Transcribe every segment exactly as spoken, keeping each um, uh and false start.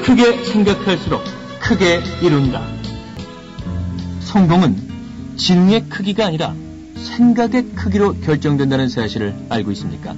크게 생각할수록 크게 이룬다. 성공은 지능의 크기가 아니라 생각의 크기로 결정된다는 사실을 알고 있습니까?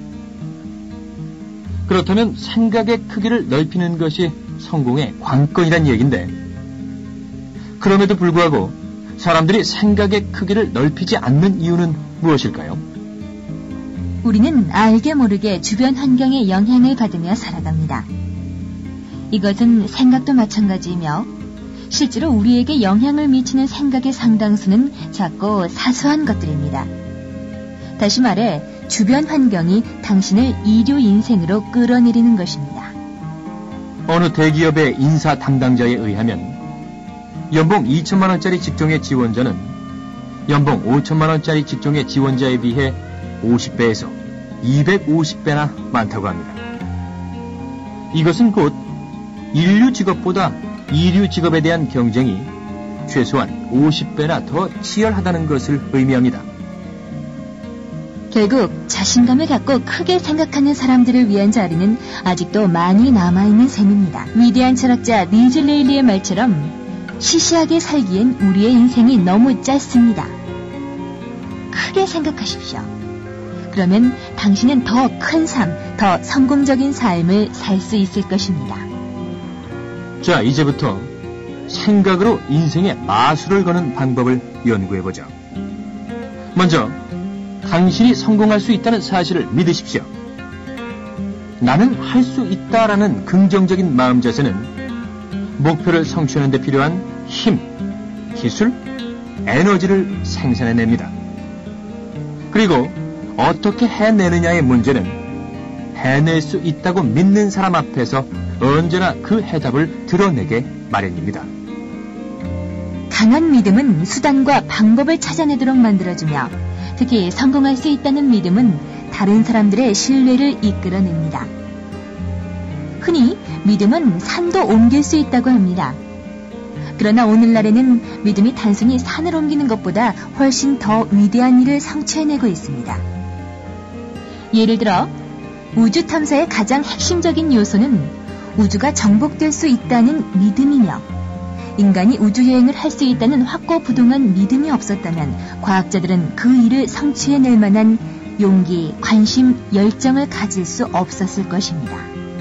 그렇다면 생각의 크기를 넓히는 것이 성공의 관건이란 얘기인데, 그럼에도 불구하고 사람들이 생각의 크기를 넓히지 않는 이유는 무엇일까요? 우리는 알게 모르게 주변 환경의 영향을 받으며 살아갑니다. 이것은 생각도 마찬가지이며 실제로 우리에게 영향을 미치는 생각의 상당수는 작고 사소한 것들입니다. 다시 말해 주변 환경이 당신을 이류 인생으로 끌어내리는 것입니다. 어느 대기업의 인사 담당자에 의하면 연봉 이천만 원짜리 직종의 지원자는 연봉 오천만 원짜리 직종의 지원자에 비해 오십 배에서 이백오십 배나 많다고 합니다. 이것은 곧 인류 직업보다 이류 직업에 대한 경쟁이 최소한 오십 배나 더 치열하다는 것을 의미합니다. 결국 자신감을 갖고 크게 생각하는 사람들을 위한 자리는 아직도 많이 남아있는 셈입니다. 위대한 철학자 니즈 레일리의 말처럼 시시하게 살기엔 우리의 인생이 너무 짧습니다. 크게 생각하십시오. 그러면 당신은 더 큰 삶, 더 성공적인 삶을 살 수 있을 것입니다. 자, 이제부터 생각으로 인생의 마술을 거는 방법을 연구해보죠. 먼저 당신이 성공할 수 있다는 사실을 믿으십시오. 나는 할 수 있다라는 긍정적인 마음 자세는 목표를 성취하는 데 필요한 힘, 기술, 에너지를 생산해냅니다. 그리고 어떻게 해내느냐의 문제는 해낼 수 있다고 믿는 사람 앞에서 언제나 그 해답을 드러내게 마련입니다. 강한 믿음은 수단과 방법을 찾아내도록 만들어주며 특히 성공할 수 있다는 믿음은 다른 사람들의 신뢰를 이끌어냅니다. 흔히 믿음은 산도 옮길 수 있다고 합니다. 그러나 오늘날에는 믿음이 단순히 산을 옮기는 것보다 훨씬 더 위대한 일을 성취해내고 있습니다. 예를 들어 우주 탐사의 가장 핵심적인 요소는 우주가 정복될 수 있다는 믿음이며, 인간이 우주여행을 할 수 있다는 확고부동한 믿음이 없었다면 과학자들은 그 일을 성취해낼 만한 용기, 관심, 열정을 가질 수 없었을 것입니다.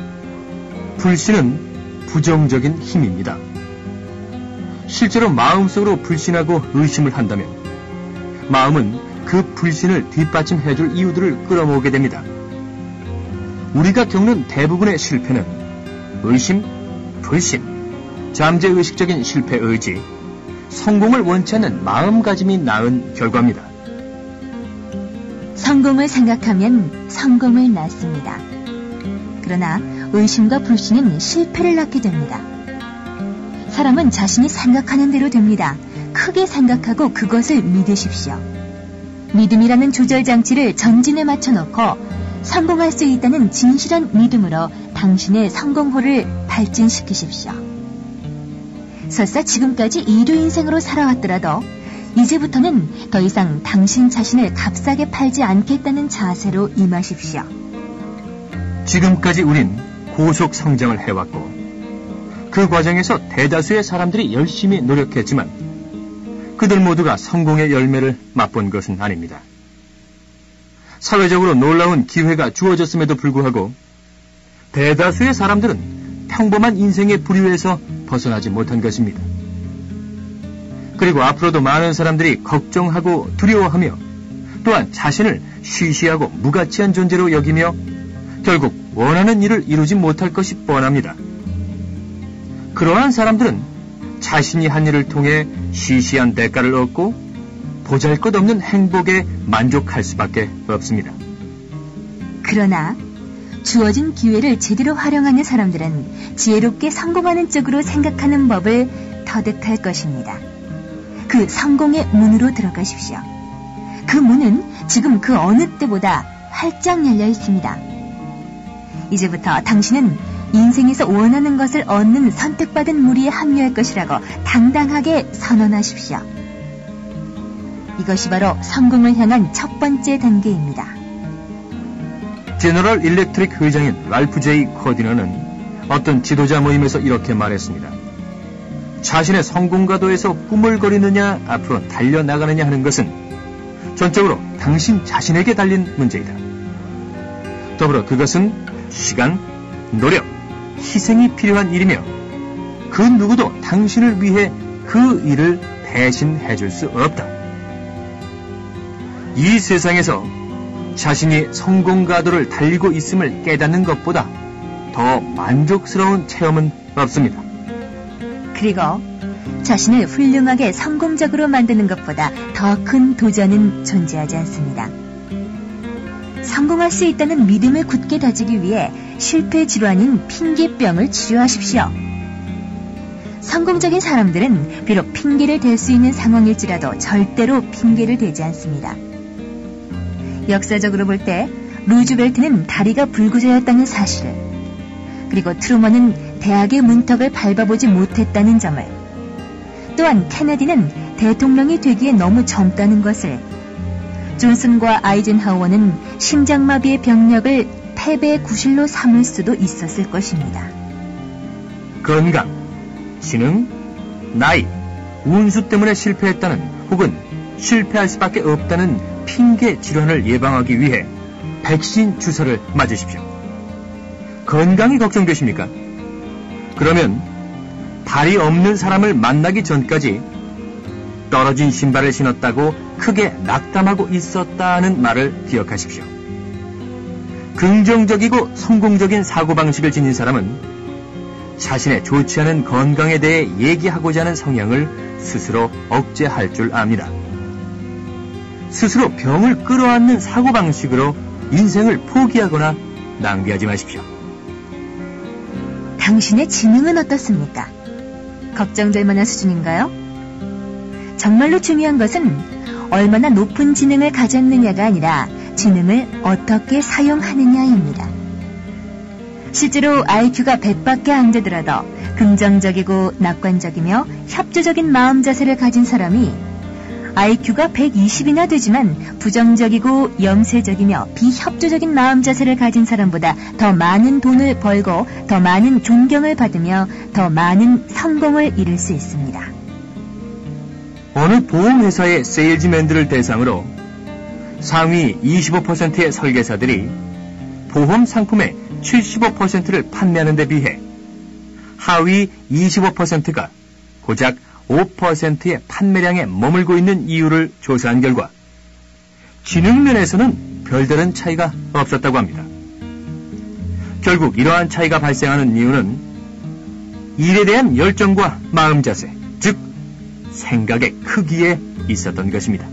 불신은 부정적인 힘입니다. 실제로 마음속으로 불신하고 의심을 한다면 마음은 그 불신을 뒷받침해줄 이유들을 끌어모으게 됩니다. 우리가 겪는 대부분의 실패는 의심, 불신, 잠재의식적인 실패 의지, 성공을 원치 않는 마음가짐이 낳은 결과입니다. 성공을 생각하면 성공을 낳습니다. 그러나 의심과 불신은 실패를 낳게 됩니다. 사람은 자신이 생각하는 대로 됩니다. 크게 생각하고 그것을 믿으십시오. 믿음이라는 조절장치를 전진에 맞춰놓고 성공할 수 있다는 진실한 믿음으로 당신의 성공호를 발진시키십시오. 설사 지금까지 이류 인생으로 살아왔더라도 이제부터는 더 이상 당신 자신을 값싸게 팔지 않겠다는 자세로 임하십시오. 지금까지 우린 고속 성장을 해왔고 그 과정에서 대다수의 사람들이 열심히 노력했지만 그들 모두가 성공의 열매를 맛본 것은 아닙니다. 사회적으로 놀라운 기회가 주어졌음에도 불구하고 대다수의 사람들은 평범한 인생의 부류에서 벗어나지 못한 것입니다. 그리고 앞으로도 많은 사람들이 걱정하고 두려워하며 또한 자신을 쉬쉬하고 무가치한 존재로 여기며 결국 원하는 일을 이루지 못할 것이 뻔합니다. 그러한 사람들은 자신이 한 일을 통해 시시한 대가를 얻고 보잘것없는 행복에 만족할 수밖에 없습니다. 그러나 주어진 기회를 제대로 활용하는 사람들은 지혜롭게 성공하는 쪽으로 생각하는 법을 터득할 것입니다. 그 성공의 문으로 들어가십시오. 그 문은 지금 그 어느 때보다 활짝 열려 있습니다. 이제부터 당신은 인생에서 원하는 것을 얻는 선택받은 무리에 합류할 것이라고 당당하게 선언하십시오. 이것이 바로 성공을 향한 첫 번째 단계입니다. 제너럴 일렉트릭 회장인 랄프 제이 커디너는 어떤 지도자 모임에서 이렇게 말했습니다. 자신의 성공가도에서 꾸물거리느냐 앞으로 달려나가느냐 하는 것은 전적으로 당신 자신에게 달린 문제이다. 더불어 그것은 시간, 노력, 희생이 필요한 일이며 그 누구도 당신을 위해 그 일을 대신해 줄 수 없다. 이 세상에서 자신이 성공가도를 달리고 있음을 깨닫는 것보다 더 만족스러운 체험은 없습니다. 그리고 자신을 훌륭하게 성공적으로 만드는 것보다 더 큰 도전은 존재하지 않습니다. 성공할 수 있다는 믿음을 굳게 다지기 위해 실패 질환인 핑계병을 치료하십시오. 성공적인 사람들은 비록 핑계를 댈 수 있는 상황일지라도 절대로 핑계를 대지 않습니다. 역사적으로 볼 때 루즈벨트는 다리가 불구조였다는 사실을, 그리고 트루먼은 대학의 문턱을 밟아보지 못했다는 점을, 또한 케네디는 대통령이 되기에 너무 젊다는 것을, 존슨과 아이젠하워는 심장마비의 병력을 패배의 구실로 삼을 수도 있었을 것입니다. 건강, 지능, 나이, 운수 때문에 실패했다는 혹은 실패할 수밖에 없다는 핑계 질환을 예방하기 위해 백신 주사를 맞으십시오. 건강이 걱정되십니까? 그러면 발이 없는 사람을 만나기 전까지 떨어진 신발을 신었다고 크게 낙담하고 있었다는 말을 기억하십시오. 긍정적이고 성공적인 사고방식을 지닌 사람은 자신의 좋지 않은 건강에 대해 얘기하고자 하는 성향을 스스로 억제할 줄 압니다. 스스로 병을 끌어안는 사고방식으로 인생을 포기하거나 낭비하지 마십시오. 당신의 지능은 어떻습니까? 걱정될 만한 수준인가요? 정말로 중요한 것은 얼마나 높은 지능을 가졌느냐가 아니라 지능을 어떻게 사용하느냐입니다. 실제로 아이큐가 백밖에 안 되더라도 긍정적이고 낙관적이며 협조적인 마음 자세를 가진 사람이 아이큐가 백이십이나 되지만 부정적이고 염세적이며 비협조적인 마음 자세를 가진 사람보다 더 많은 돈을 벌고 더 많은 존경을 받으며 더 많은 성공을 이룰 수 있습니다. 어느 보험회사의 세일즈맨들을 대상으로 상위 이십오 퍼센트의 설계사들이 보험 상품의 칠십오 퍼센트를 판매하는 데 비해 하위 이십오 퍼센트가 고작 오 퍼센트의 판매량에 머물고 있는 이유를 조사한 결과 지능 면에서는 별다른 차이가 없었다고 합니다. 결국 이러한 차이가 발생하는 이유는 일에 대한 열정과 마음 자세, 즉 생각의 크기에 있었던 것입니다.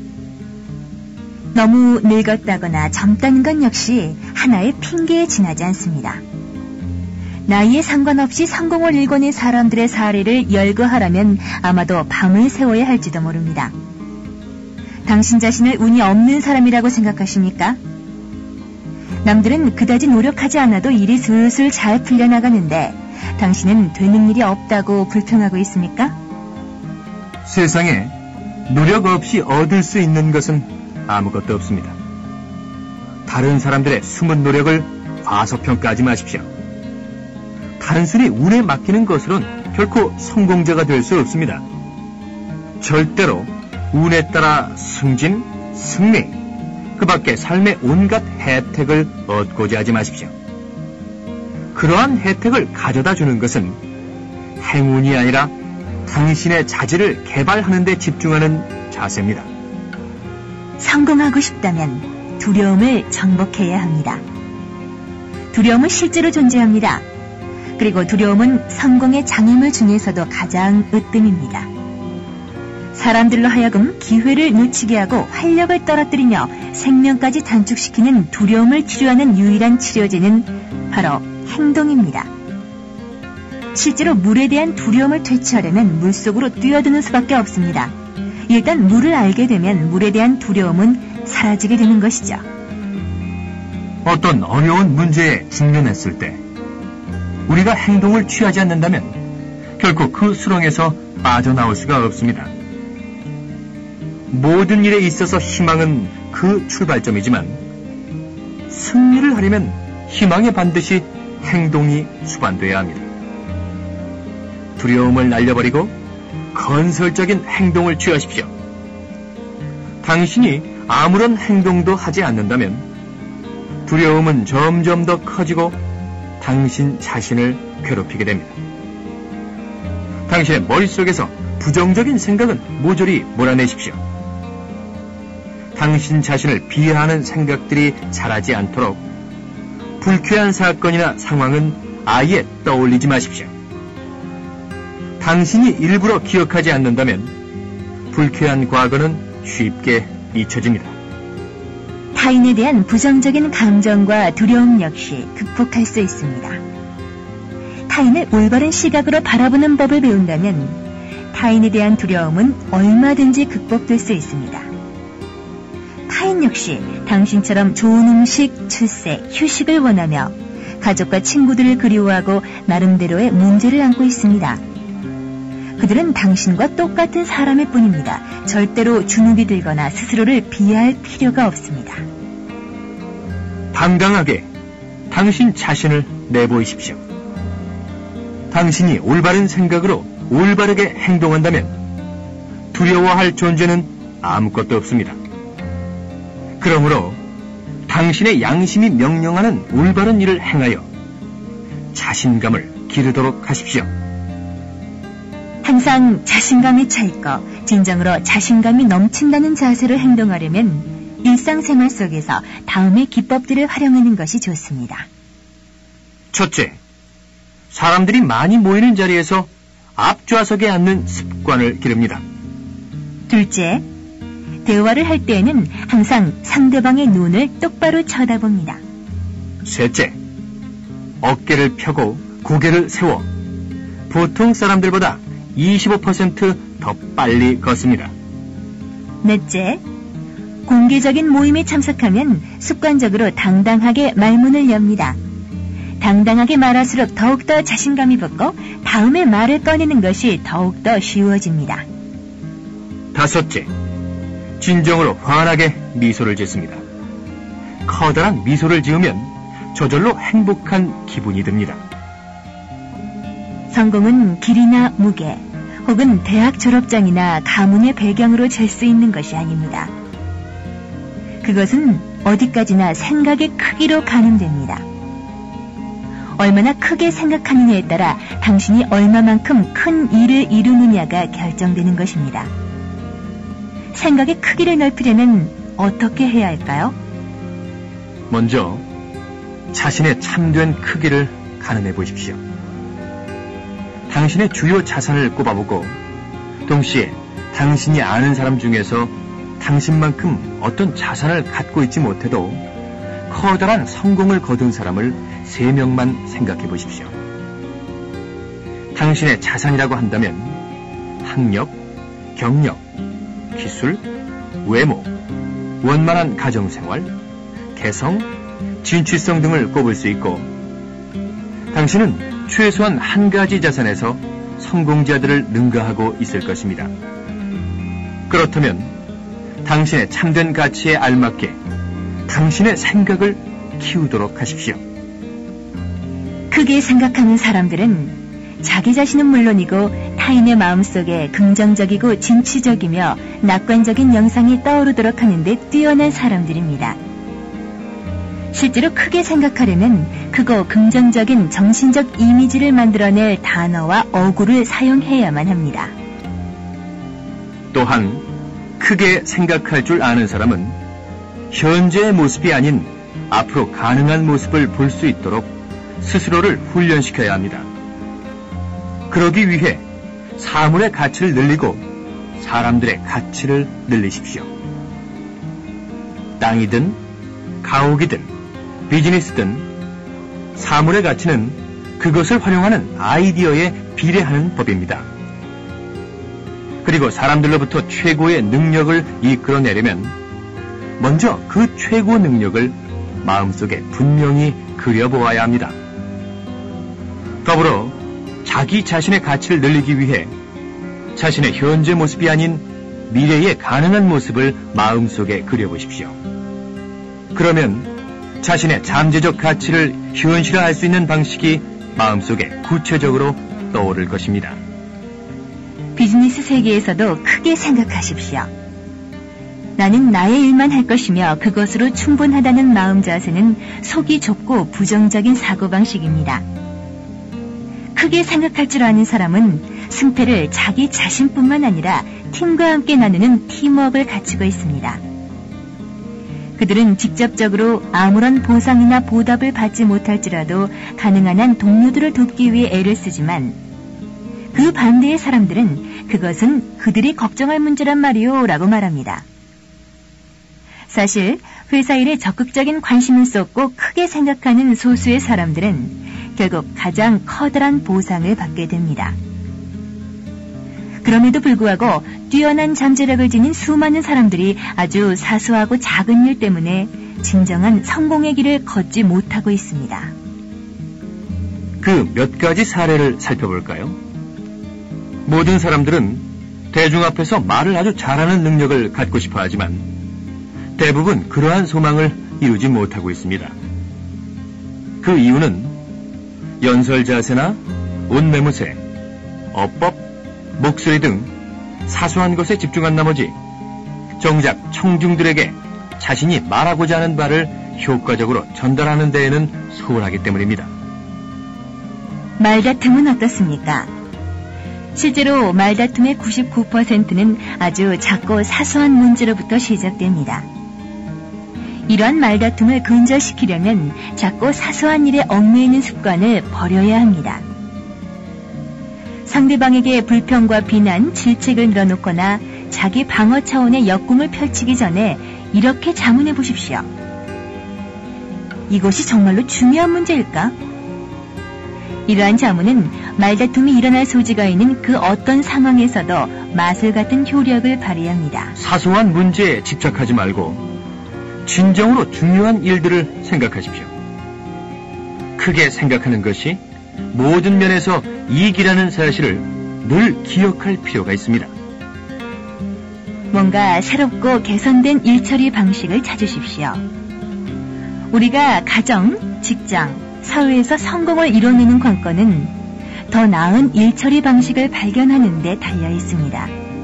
너무 늙었다거나 젊다는 건 역시 하나의 핑계에 지나지 않습니다. 나이에 상관없이 성공을 일궈낸 사람들의 사례를 열거하라면 아마도 밤을 새워야 할지도 모릅니다. 당신 자신을 운이 없는 사람이라고 생각하십니까? 남들은 그다지 노력하지 않아도 일이 슬슬 잘 풀려나가는데 당신은 되는 일이 없다고 불평하고 있습니까? 세상에 노력 없이 얻을 수 있는 것은 아무것도 없습니다. 다른 사람들의 숨은 노력을 과소평가하지 마십시오. 단순히 운에 맡기는 것으로는 결코 성공자가 될 수 없습니다. 절대로 운에 따라 승진, 승리, 그 밖에 삶의 온갖 혜택을 얻고자 하지 마십시오. 그러한 혜택을 가져다 주는 것은 행운이 아니라 당신의 자질을 개발하는 데 집중하는 자세입니다. 성공하고 싶다면 두려움을 정복해야 합니다. 두려움은 실제로 존재합니다. 그리고 두려움은 성공의 장애물 중에서도 가장 으뜸입니다. 사람들로 하여금 기회를 놓치게 하고 활력을 떨어뜨리며 생명까지 단축시키는 두려움을 치료하는 유일한 치료제는 바로 행동입니다. 실제로 물에 대한 두려움을 퇴치하려면 물속으로 뛰어드는 수밖에 없습니다. 일단 물을 알게 되면 물에 대한 두려움은 사라지게 되는 것이죠. 어떤 어려운 문제에 직면했을 때 우리가 행동을 취하지 않는다면 결코 그 수렁에서 빠져나올 수가 없습니다. 모든 일에 있어서 희망은 그 출발점이지만 승리를 하려면 희망에 반드시 행동이 수반돼야 합니다. 두려움을 날려버리고 건설적인 행동을 취하십시오. 당신이 아무런 행동도 하지 않는다면 두려움은 점점 더 커지고 당신 자신을 괴롭히게 됩니다. 당신의 머릿속에서 부정적인 생각은 모조리 몰아내십시오. 당신 자신을 비하하는 생각들이 자라지 않도록 불쾌한 사건이나 상황은 아예 떠올리지 마십시오. 당신이 일부러 기억하지 않는다면 불쾌한 과거는 쉽게 잊혀집니다. 타인에 대한 부정적인 감정과 두려움 역시 극복할 수 있습니다. 타인을 올바른 시각으로 바라보는 법을 배운다면 타인에 대한 두려움은 얼마든지 극복될 수 있습니다. 타인 역시 당신처럼 좋은 음식, 출세, 휴식을 원하며 가족과 친구들을 그리워하고 나름대로의 문제를 안고 있습니다. 그들은 당신과 똑같은 사람일 뿐입니다. 절대로 주눅이 들거나 스스로를 비하할 필요가 없습니다. 당당하게 당신 자신을 내보이십시오. 당신이 올바른 생각으로 올바르게 행동한다면 두려워할 존재는 아무것도 없습니다. 그러므로 당신의 양심이 명령하는 올바른 일을 행하여 자신감을 기르도록 하십시오. 항상 자신감이 차있고 진정으로 자신감이 넘친다는 자세로 행동하려면 일상생활 속에서 다음의 기법들을 활용하는 것이 좋습니다. 첫째, 사람들이 많이 모이는 자리에서 앞좌석에 앉는 습관을 기릅니다. 둘째, 대화를 할 때에는 항상 상대방의 눈을 똑바로 쳐다봅니다. 셋째, 어깨를 펴고 고개를 세워 보통 사람들보다 이십오 퍼센트 더 빨리 걷습니다. 넷째, 공개적인 모임에 참석하면 습관적으로 당당하게 말문을 엽니다. 당당하게 말할수록 더욱더 자신감이 붙고 다음에 말을 꺼내는 것이 더욱더 쉬워집니다. 다섯째, 진정으로 환하게 미소를 짓습니다. 커다란 미소를 지으면 저절로 행복한 기분이 듭니다. 성공은 길이나 무게 혹은 대학 졸업장이나 가문의 배경으로 잴 수 있는 것이 아닙니다. 그것은 어디까지나 생각의 크기로 가늠됩니다. 얼마나 크게 생각하느냐에 따라 당신이 얼마만큼 큰 일을 이루느냐가 결정되는 것입니다. 생각의 크기를 넓히려면 어떻게 해야 할까요? 먼저 자신의 참된 크기를 가늠해 보십시오. 당신의 주요 자산을 꼽아보고 동시에 당신이 아는 사람 중에서 당신만큼 어떤 자산을 갖고 있지 못해도 커다란 성공을 거둔 사람을 세 명만 생각해 보십시오. 당신의 자산이라고 한다면 학력, 경력, 기술, 외모, 원만한 가정생활, 개성, 진취성 등을 꼽을 수 있고 당신은 최소한 한 가지 자산에서 성공자들을 능가하고 있을 것입니다. 그렇다면 당신의 참된 가치에 알맞게 당신의 생각을 키우도록 하십시오. 크게 생각하는 사람들은 자기 자신은 물론이고 타인의 마음속에 긍정적이고 진취적이며 낙관적인 영상이 떠오르도록 하는데 뛰어난 사람들입니다. 실제로 크게 생각하려면 크고 긍정적인 정신적 이미지를 만들어낼 단어와 어구를 사용해야만 합니다. 또한 크게 생각할 줄 아는 사람은 현재의 모습이 아닌 앞으로 가능한 모습을 볼 수 있도록 스스로를 훈련시켜야 합니다. 그러기 위해 사물의 가치를 늘리고 사람들의 가치를 늘리십시오. 땅이든 가옥이든 비즈니스든 사물의 가치는 그것을 활용하는 아이디어에 비례하는 법입니다. 그리고 사람들로부터 최고의 능력을 이끌어내려면 먼저 그 최고 능력을 마음속에 분명히 그려보아야 합니다. 더불어 자기 자신의 가치를 늘리기 위해 자신의 현재 모습이 아닌 미래의 가능한 모습을 마음속에 그려보십시오. 그러면 자신의 잠재적 가치를 현실화할 수 있는 방식이 마음속에 구체적으로 떠오를 것입니다. 비즈니스 세계에서도 크게 생각하십시오. 나는 나의 일만 할 것이며 그것으로 충분하다는 마음 자세는 속이 좁고 부정적인 사고방식입니다. 크게 생각할 줄 아는 사람은 승패를 자기 자신뿐만 아니라 팀과 함께 나누는 팀워크를 갖추고 있습니다. 그들은 직접적으로 아무런 보상이나 보답을 받지 못할지라도 가능한 한 동료들을 돕기 위해 애를 쓰지만 그 반대의 사람들은 그것은 그들이 걱정할 문제란 말이오 라고 말합니다. 사실 회사 일에 적극적인 관심을 쏟고 크게 생각하는 소수의 사람들은 결국 가장 커다란 보상을 받게 됩니다. 그럼에도 불구하고 뛰어난 잠재력을 지닌 수많은 사람들이 아주 사소하고 작은 일 때문에 진정한 성공의 길을 걷지 못하고 있습니다. 그 몇 가지 사례를 살펴볼까요? 모든 사람들은 대중 앞에서 말을 아주 잘하는 능력을 갖고 싶어 하지만 대부분 그러한 소망을 이루지 못하고 있습니다. 그 이유는 연설 자세나 옷 매무새, 어법, 목소리 등 사소한 것에 집중한 나머지 정작 청중들에게 자신이 말하고자 하는 바를 효과적으로 전달하는 데에는 소홀하기 때문입니다. 말다툼은 어떻습니까? 실제로 말다툼의 구십구 퍼센트는 아주 작고 사소한 문제로부터 시작됩니다. 이러한 말다툼을 근절시키려면 작고 사소한 일에 얽매이는 습관을 버려야 합니다. 상대방에게 불평과 비난, 질책을 늘어놓거나 자기 방어 차원의 역공을 펼치기 전에 이렇게 자문해 보십시오. 이것이 정말로 중요한 문제일까? 이러한 자문은 말다툼이 일어날 소지가 있는 그 어떤 상황에서도 마술 같은 효력을 발휘합니다. 사소한 문제에 집착하지 말고 진정으로 중요한 일들을 생각하십시오. 크게 생각하는 것이 모든 면에서 이익이라는 사실을 늘 기억할 필요가 있습니다. 뭔가 새롭고 개선된 일처리 방식을 찾으십시오. 우리가 가정, 직장, 사회에서 성공을 이뤄내는 관건은 더 나은 일처리 방식을 발견하는 데 달려 있습니다.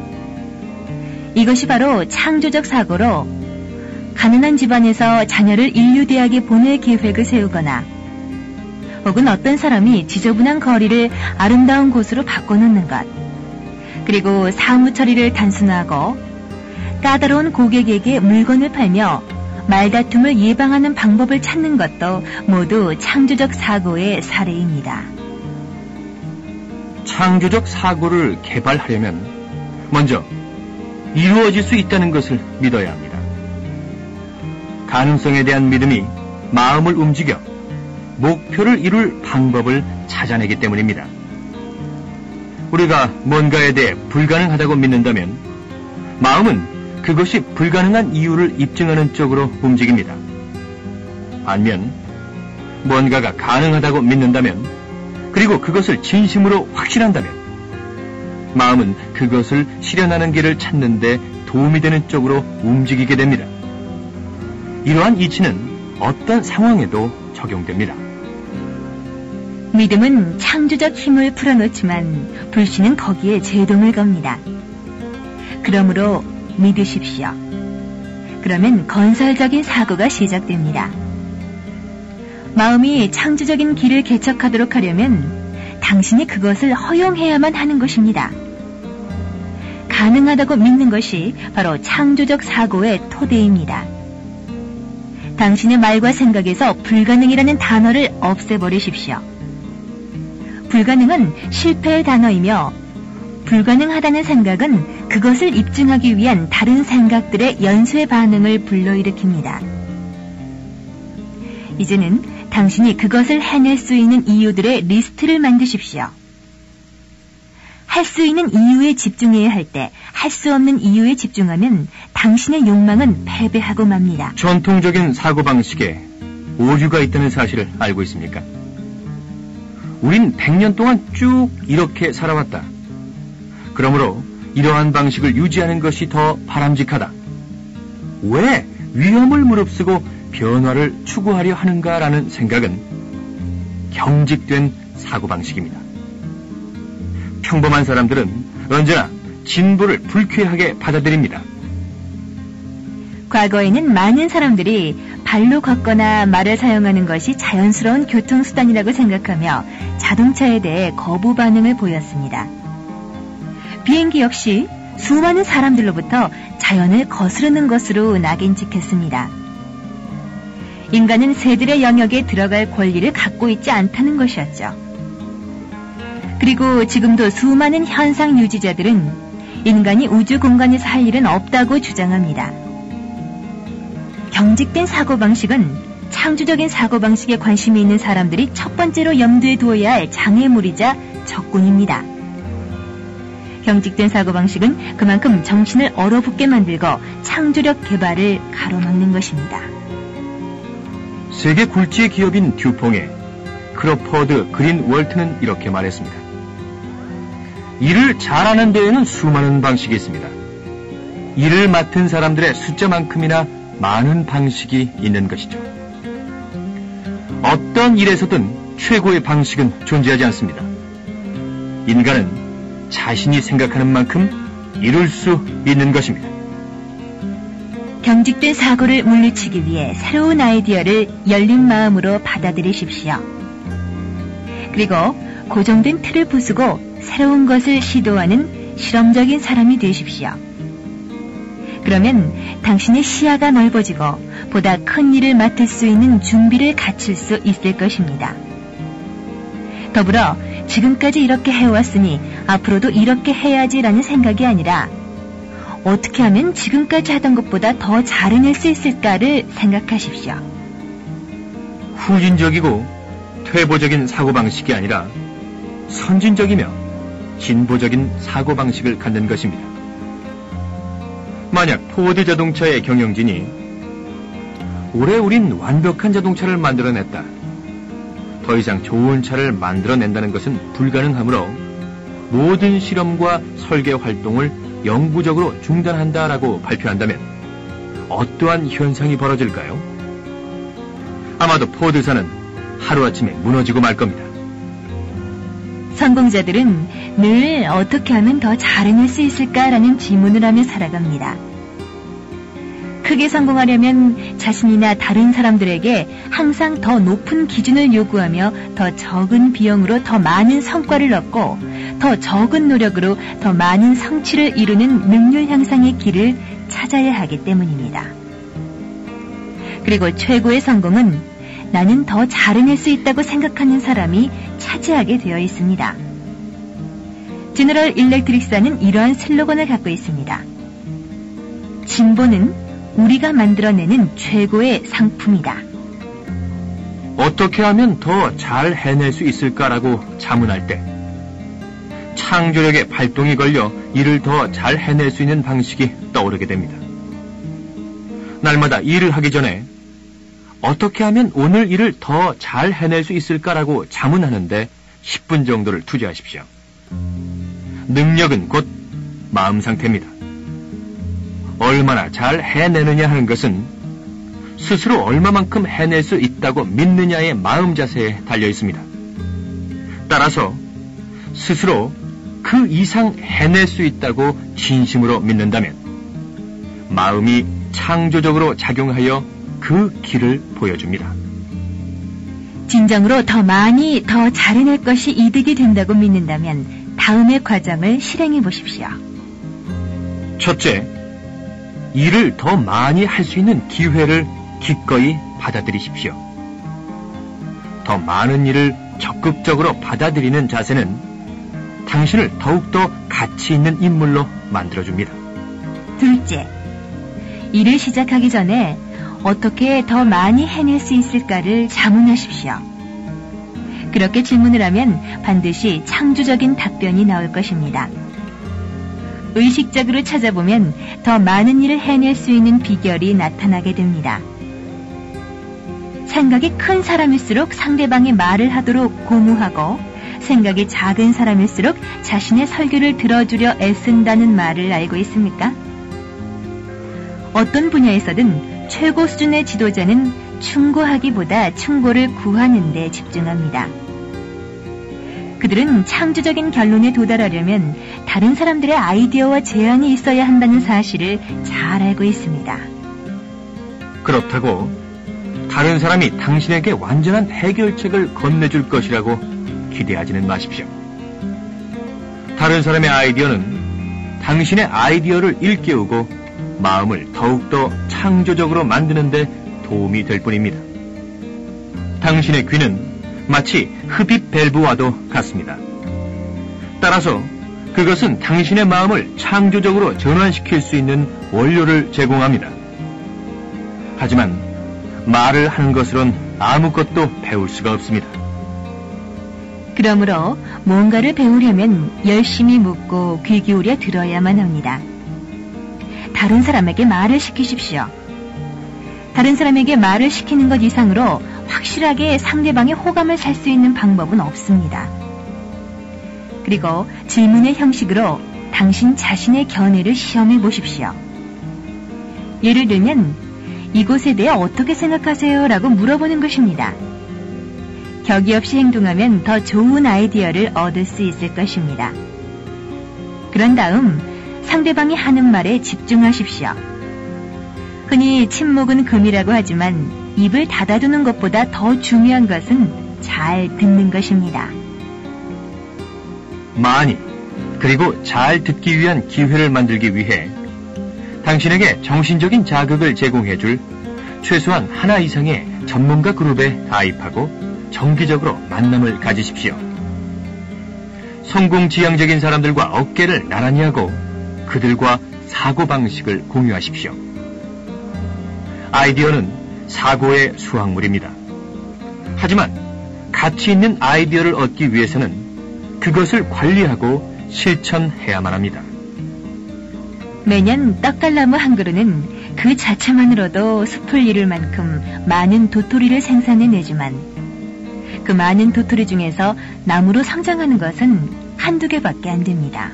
이것이 바로 창조적 사고로 가난한 집안에서 자녀를 인류대학에 보낼 계획을 세우거나 혹은 어떤 사람이 지저분한 거리를 아름다운 곳으로 바꿔놓는 것, 그리고 사무 처리를 단순화하고 까다로운 고객에게 물건을 팔며 말다툼을 예방하는 방법을 찾는 것도 모두 창조적 사고의 사례입니다. 창조적 사고를 개발하려면 먼저 이루어질 수 있다는 것을 믿어야 합니다. 가능성에 대한 믿음이 마음을 움직여 목표를 이룰 방법을 찾아내기 때문입니다. 우리가 뭔가에 대해 불가능하다고 믿는다면 마음은 그것이 불가능한 이유를 입증하는 쪽으로 움직입니다. 반면 뭔가가 가능하다고 믿는다면 그리고 그것을 진심으로 확신한다면 마음은 그것을 실현하는 길을 찾는 데 도움이 되는 쪽으로 움직이게 됩니다. 이러한 이치는 어떤 상황에도 적용됩니다. 믿음은 창조적 힘을 풀어놓지만 불신은 거기에 제동을 겁니다. 그러므로 믿으십시오. 그러면 건설적인 사고가 시작됩니다. 마음이 창조적인 길을 개척하도록 하려면 당신이 그것을 허용해야만 하는 것입니다. 가능하다고 믿는 것이 바로 창조적 사고의 토대입니다. 당신의 말과 생각에서 불가능이라는 단어를 없애버리십시오. 불가능은 실패의 단어이며 불가능하다는 생각은 그것을 입증하기 위한 다른 생각들의 연쇄 반응을 불러일으킵니다. 이제는 당신이 그것을 해낼 수 있는 이유들의 리스트를 만드십시오. 할 수 있는 이유에 집중해야 할 때 할 수 없는 이유에 집중하면 당신의 욕망은 패배하고 맙니다. 전통적인 사고방식에 오류가 있다는 사실을 알고 있습니까? 우린 백 년 동안 쭉 이렇게 살아왔다. 그러므로 이러한 방식을 유지하는 것이 더 바람직하다. 왜 위험을 무릅쓰고 변화를 추구하려 하는가라는 생각은 경직된 사고방식입니다. 평범한 사람들은 언제나 진보를 불쾌하게 받아들입니다. 과거에는 많은 사람들이 발로 걷거나 말을 사용하는 것이 자연스러운 교통수단이라고 생각하며 자동차에 대해 거부 반응을 보였습니다. 비행기 역시 수많은 사람들로부터 자연을 거스르는 것으로 낙인찍혔습니다. 인간은 새들의 영역에 들어갈 권리를 갖고 있지 않다는 것이었죠. 그리고 지금도 수많은 현상 유지자들은 인간이 우주 공간에서 할 일은 없다고 주장합니다. 경직된 사고방식은 창조적인 사고방식에 관심이 있는 사람들이 첫 번째로 염두에 두어야 할 장애물이자 적군입니다. 경직된 사고방식은 그만큼 정신을 얼어붙게 만들고 창조력 개발을 가로막는 것입니다. 세계 굴지의 기업인 듀퐁의 크로포드 그린 월트는 이렇게 말했습니다. 일을 잘하는 데에는 수많은 방식이 있습니다. 일을 맡은 사람들의 숫자만큼이나 많은 방식이 있는 것이죠. 어떤 일에서든 최고의 방식은 존재하지 않습니다. 인간은 자신이 생각하는 만큼 이룰 수 있는 것입니다. 경직된 사고를 물리치기 위해 새로운 아이디어를 열린 마음으로 받아들이십시오. 그리고 고정된 틀을 부수고 새로운 것을 시도하는 실험적인 사람이 되십시오. 그러면 당신의 시야가 넓어지고 보다 큰 일을 맡을 수 있는 준비를 갖출 수 있을 것입니다. 더불어 지금까지 이렇게 해왔으니 앞으로도 이렇게 해야지라는 생각이 아니라 어떻게 하면 지금까지 하던 것보다 더 잘해낼 수 있을까를 생각하십시오. 후진적이고 퇴보적인 사고방식이 아니라 선진적이며 진보적인 사고방식을 갖는 것입니다. 만약 포드 자동차의 경영진이 올해 우린 완벽한 자동차를 만들어냈다. 더 이상 좋은 차를 만들어낸다는 것은 불가능하므로 모든 실험과 설계 활동을 영구적으로 중단한다라고 발표한다면 어떠한 현상이 벌어질까요? 아마도 포드사는 하루아침에 무너지고 말 겁니다. 성공자들은 늘 어떻게 하면 더 잘해낼 수 있을까라는 질문을 하며 살아갑니다. 크게 성공하려면 자신이나 다른 사람들에게 항상 더 높은 기준을 요구하며 더 적은 비용으로 더 많은 성과를 얻고 더 적은 노력으로 더 많은 성취를 이루는 능률 향상의 길을 찾아야 하기 때문입니다. 그리고 최고의 성공은 나는 더 잘해낼 수 있다고 생각하는 사람이 차지하게 되어 있습니다. 제너럴 일렉트릭사는 이러한 슬로건을 갖고 있습니다. 진보는 우리가 만들어내는 최고의 상품이다. 어떻게 하면 더 잘 해낼 수 있을까라고 자문할 때 창조력의 발동이 걸려 일을 더 잘 해낼 수 있는 방식이 떠오르게 됩니다. 날마다 일을 하기 전에 어떻게 하면 오늘 일을 더 잘 해낼 수 있을까라고 자문하는데 십 분 정도를 투자하십시오. 능력은 곧 마음 상태입니다. 얼마나 잘 해내느냐 하는 것은 스스로 얼마만큼 해낼 수 있다고 믿느냐의 마음 자세에 달려 있습니다. 따라서 스스로 그 이상 해낼 수 있다고 진심으로 믿는다면 마음이 창조적으로 작용하여 그 길을 보여줍니다. 진정으로 더 많이 더 잘해낼 것이 이득이 된다고 믿는다면 다음의 과정을 실행해 보십시오. 첫째, 일을 더 많이 할 수 있는 기회를 기꺼이 받아들이십시오. 더 많은 일을 적극적으로 받아들이는 자세는 당신을 더욱더 가치 있는 인물로 만들어줍니다. 둘째, 일을 시작하기 전에 어떻게 더 많이 해낼 수 있을까를 자문하십시오. 그렇게 질문을 하면 반드시 창조적인 답변이 나올 것입니다. 의식적으로 찾아보면 더 많은 일을 해낼 수 있는 비결이 나타나게 됩니다. 생각이 큰 사람일수록 상대방의 말을 하도록 고무하고 생각이 작은 사람일수록 자신의 설교를 들어주려 애쓴다는 말을 알고 있습니까? 어떤 분야에서든 최고 수준의 지도자는 충고하기보다 충고를 구하는 데 집중합니다. 그들은 창조적인 결론에 도달하려면 다른 사람들의 아이디어와 제안이 있어야 한다는 사실을 잘 알고 있습니다. 그렇다고 다른 사람이 당신에게 완전한 해결책을 건네줄 것이라고 기대하지는 마십시오. 다른 사람의 아이디어는 당신의 아이디어를 일깨우고 마음을 더욱더 창조적으로 만드는 데 도움이 될 뿐입니다. 당신의 귀는 마치 흡입 밸브와도 같습니다. 따라서 그것은 당신의 마음을 창조적으로 전환시킬 수 있는 원료를 제공합니다. 하지만 말을 하는 것으론 아무것도 배울 수가 없습니다. 그러므로 뭔가를 배우려면 열심히 묻고 귀 기울여 들어야만 합니다. 다른 사람에게 말을 시키십시오. 다른 사람에게 말을 시키는 것 이상으로 확실하게 상대방의 호감을 살 수 있는 방법은 없습니다. 그리고 질문의 형식으로 당신 자신의 견해를 시험해 보십시오. 예를 들면 이곳에 대해 어떻게 생각하세요? 라고 물어보는 것입니다. 격이 없이 행동하면 더 좋은 아이디어를 얻을 수 있을 것입니다. 그런 다음 상대방이 하는 말에 집중하십시오. 흔히 침묵은 금이라고 하지만 입을 닫아두는 것보다 더 중요한 것은 잘 듣는 것입니다. 많이 그리고 잘 듣기 위한 기회를 만들기 위해 당신에게 정신적인 자극을 제공해줄 최소한 하나 이상의 전문가 그룹에 가입하고 정기적으로 만남을 가지십시오. 성공지향적인 사람들과 어깨를 나란히 하고 그들과 사고방식을 공유하십시오. 아이디어는 사고의 수확물입니다. 하지만 가치 있는 아이디어를 얻기 위해서는 그것을 관리하고 실천해야만 합니다. 매년 떡갈나무 한 그루는 그 자체만으로도 숲을 이룰 만큼 많은 도토리를 생산해내지만 그 많은 도토리 중에서 나무로 성장하는 것은 한두 개밖에 안 됩니다.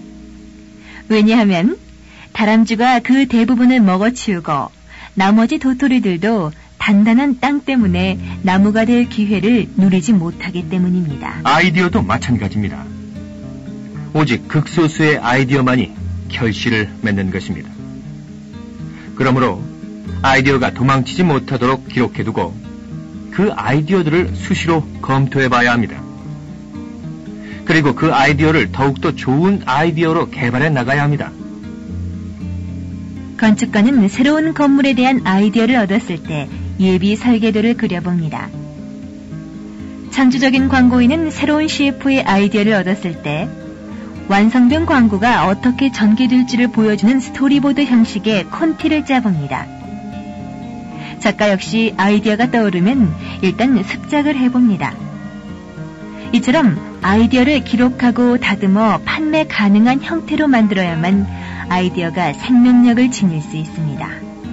왜냐하면 다람쥐가 그 대부분을 먹어치우고 나머지 도토리들도 단단한 땅 때문에 나무가 될 기회를 누리지 못하기 때문입니다. 아이디어도 마찬가지입니다. 오직 극소수의 아이디어만이 결실을 맺는 것입니다. 그러므로 아이디어가 도망치지 못하도록 기록해두고 그 아이디어들을 수시로 검토해봐야 합니다. 그리고 그 아이디어를 더욱더 좋은 아이디어로 개발해 나가야 합니다. 건축가는 새로운 건물에 대한 아이디어를 얻었을 때 예비 설계도를 그려봅니다. 창조적인 광고인은 새로운 씨에프의 아이디어를 얻었을 때 완성된 광고가 어떻게 전개될지를 보여주는 스토리보드 형식의 콘티를 짜봅니다. 작가 역시 아이디어가 떠오르면 일단 습작을 해봅니다. 이처럼 아이디어를 기록하고 다듬어 판매 가능한 형태로 만들어야만 아이디어가 생명력을 지닐 수 있습니다.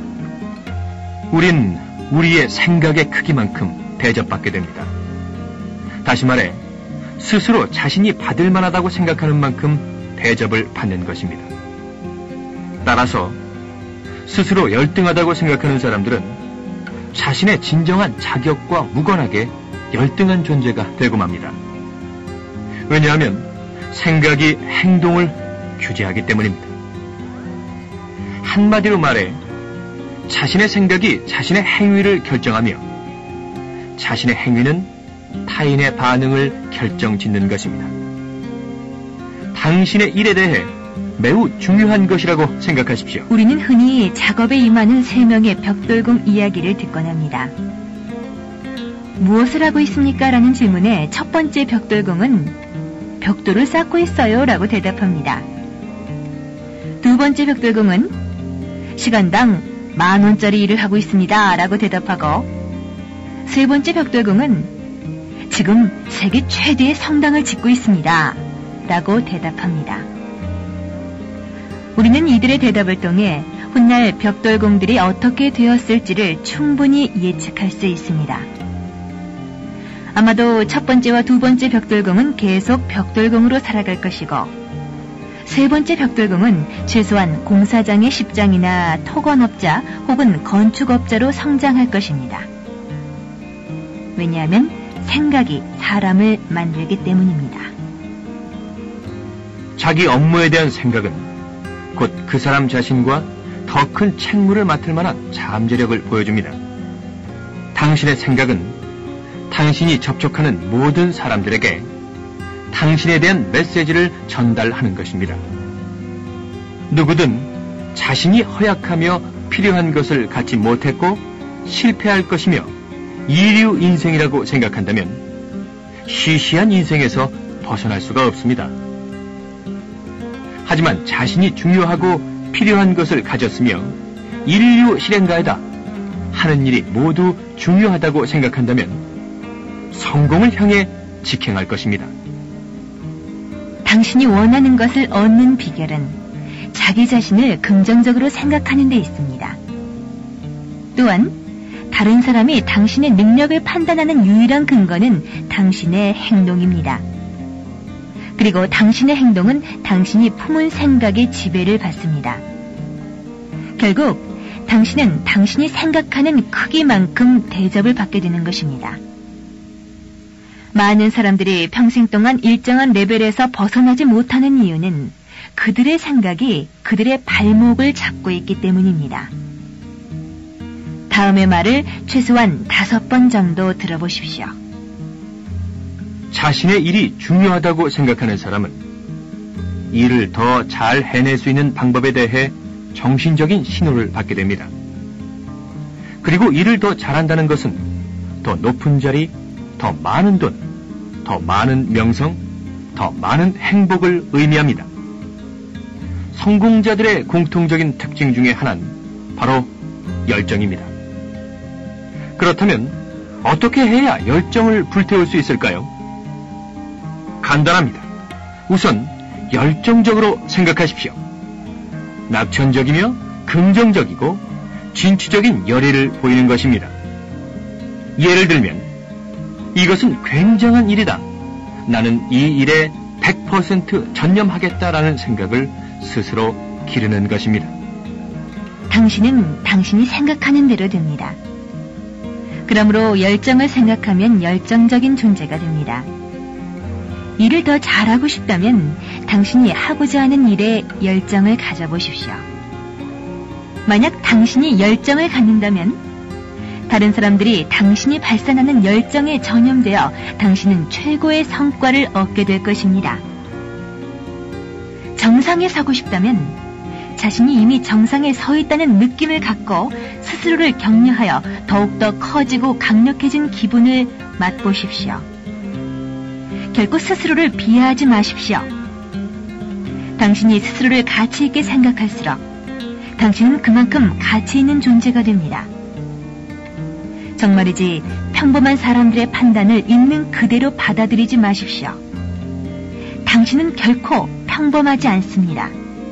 우린 우리의 생각의 크기만큼 대접받게 됩니다. 다시 말해 스스로 자신이 받을 만하다고 생각하는 만큼 대접을 받는 것입니다. 따라서 스스로 열등하다고 생각하는 사람들은 자신의 진정한 자격과 무관하게 열등한 존재가 되고 맙니다. 왜냐하면 생각이 행동을 규제하기 때문입니다. 한마디로 말해 자신의 생각이 자신의 행위를 결정하며 자신의 행위는 타인의 반응을 결정짓는 것입니다. 당신의 일에 대해 매우 중요한 것이라고 생각하십시오. 우리는 흔히 작업에 임하는 세 명의 벽돌공 이야기를 듣곤 합니다. 무엇을 하고 있습니까? 라는 질문에 첫 번째 벽돌공은 벽돌을 쌓고 있어요 라고 대답합니다. 두 번째 벽돌공은 시간당 만 원짜리 일을 하고 있습니다 라고 대답하고 세 번째 벽돌공은 지금 세계 최대의 성당을 짓고 있습니다 라고 대답합니다. 우리는 이들의 대답을 통해 훗날 벽돌공들이 어떻게 되었을지를 충분히 예측할 수 있습니다. 아마도 첫 번째와 두 번째 벽돌공은 계속 벽돌공으로 살아갈 것이고 세 번째 벽돌공은 최소한 공사장의 십장이나 토건업자 혹은 건축업자로 성장할 것입니다. 왜냐하면 생각이 사람을 만들기 때문입니다. 자기 업무에 대한 생각은 곧 그 사람 자신과 더 큰 책무를 맡을 만한 잠재력을 보여줍니다. 당신의 생각은 당신이 접촉하는 모든 사람들에게 당신에 대한 메시지를 전달하는 것입니다. 누구든 자신이 허약하며 필요한 것을 갖지 못했고 실패할 것이며 이류 인생이라고 생각한다면 시시한 인생에서 벗어날 수가 없습니다. 하지만 자신이 중요하고 필요한 것을 가졌으며 인류 실행가에다 하는 일이 모두 중요하다고 생각한다면 성공을 향해 직행할 것입니다. 당신이 원하는 것을 얻는 비결은 자기 자신을 긍정적으로 생각하는 데 있습니다. 또한 다른 사람이 당신의 능력을 판단하는 유일한 근거는 당신의 행동입니다. 그리고 당신의 행동은 당신이 품은 생각의 지배를 받습니다. 결국 당신은 당신이 생각하는 크기만큼 대접을 받게 되는 것입니다. 많은 사람들이 평생 동안 일정한 레벨에서 벗어나지 못하는 이유는 그들의 생각이 그들의 발목을 잡고 있기 때문입니다. 다음의 말을 최소한 다섯 번 정도 들어보십시오. 자신의 일이 중요하다고 생각하는 사람은 일을 더 잘 해낼 수 있는 방법에 대해 정신적인 신호를 받게 됩니다. 그리고 일을 더 잘한다는 것은 더 높은 자리, 더 많은 돈, 더 많은 명성, 더 많은 행복을 의미합니다. 성공자들의 공통적인 특징 중에 하나는 바로 열정입니다. 그렇다면 어떻게 해야 열정을 불태울 수 있을까요? 간단합니다. 우선 열정적으로 생각하십시오. 낙천적이며 긍정적이고 진취적인 열의를 보이는 것입니다. 예를 들면 이것은 굉장한 일이다. 나는 이 일에 백 퍼센트 전념하겠다라는 생각을 스스로 기르는 것입니다. 당신은 당신이 생각하는 대로 됩니다. 그러므로 열정을 생각하면 열정적인 존재가 됩니다. 일을 더 잘하고 싶다면 당신이 하고자 하는 일에 열정을 가져보십시오. 만약 당신이 열정을 갖는다면 다른 사람들이 당신이 발산하는 열정에 전염되어 당신은 최고의 성과를 얻게 될 것입니다. 정상에 서고 싶다면 자신이 이미 정상에 서 있다는 느낌을 갖고 스스로를 격려하여 더욱더 커지고 강력해진 기분을 맛보십시오. 결코 스스로를 비하하지 마십시오. 당신이 스스로를 가치 있게 생각할수록 당신은 그만큼 가치 있는 존재가 됩니다. 정말이지 평범한 사람들의 판단을 있는 그대로 받아들이지 마십시오. 당신은 결코 평범하지 않습니다.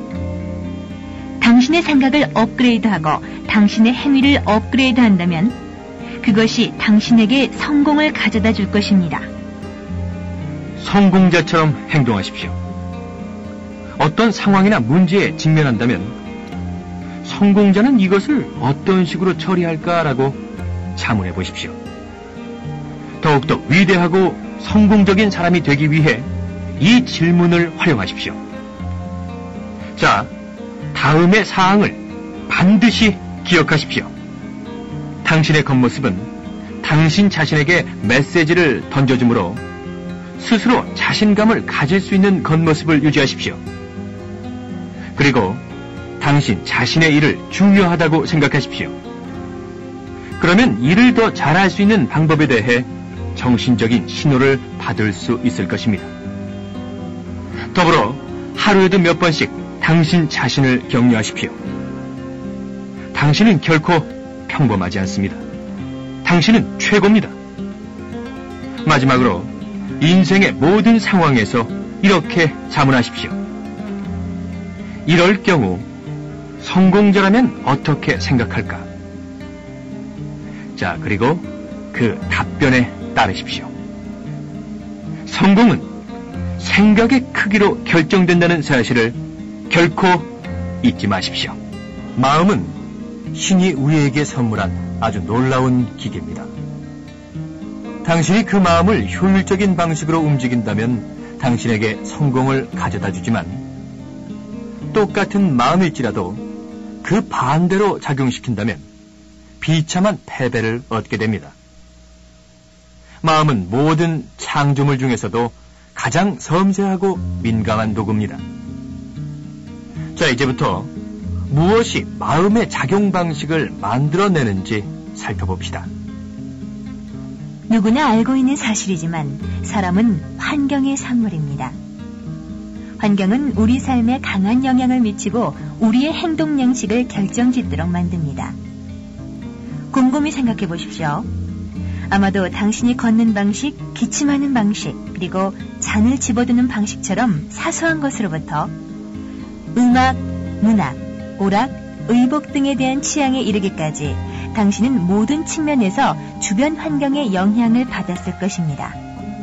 당신의 생각을 업그레이드하고 당신의 행위를 업그레이드한다면 그것이 당신에게 성공을 가져다 줄 것입니다. 성공자처럼 행동하십시오. 어떤 상황이나 문제에 직면한다면 성공자는 이것을 어떤 식으로 처리할까라고 자문해 보십시오. 더욱더 위대하고 성공적인 사람이 되기 위해 이 질문을 활용하십시오. 자, 다음의 사항을 반드시 기억하십시오. 당신의 겉모습은 당신 자신에게 메시지를 던져주므로 스스로 자신감을 가질 수 있는 겉모습을 유지하십시오. 그리고 당신 자신의 일을 중요하다고 생각하십시오. 그러면 일을 더 잘할 수 있는 방법에 대해 정신적인 신호를 받을 수 있을 것입니다. 더불어 하루에도 몇 번씩 당신 자신을 격려하십시오. 당신은 결코 평범하지 않습니다. 당신은 최고입니다. 마지막으로 인생의 모든 상황에서 이렇게 자문하십시오. 이럴 경우 성공자라면 어떻게 생각할까? 자, 그리고 그 답변에 따르십시오. 성공은 생각의 크기로 결정된다는 사실을 결코 잊지 마십시오. 마음은 신이 우리에게 선물한 아주 놀라운 기계입니다. 당신이 그 마음을 효율적인 방식으로 움직인다면 당신에게 성공을 가져다 주지만 똑같은 마음일지라도 그 반대로 작용시킨다면 비참한 패배를 얻게 됩니다. 마음은 모든 창조물 중에서도 가장 섬세하고 민감한 도구입니다. 자, 이제부터 무엇이 마음의 작용 방식을 만들어내는지 살펴봅시다. 누구나 알고 있는 사실이지만 사람은 환경의 산물입니다. 환경은 우리 삶에 강한 영향을 미치고 우리의 행동 양식을 결정짓도록 만듭니다. 곰곰이 생각해 보십시오. 아마도 당신이 걷는 방식, 기침하는 방식, 그리고 잔을 집어드는 방식처럼 사소한 것으로부터 음악, 문학, 오락, 의복 등에 대한 취향에 이르기까지 당신은 모든 측면에서 주변 환경의 영향을 받았을 것입니다.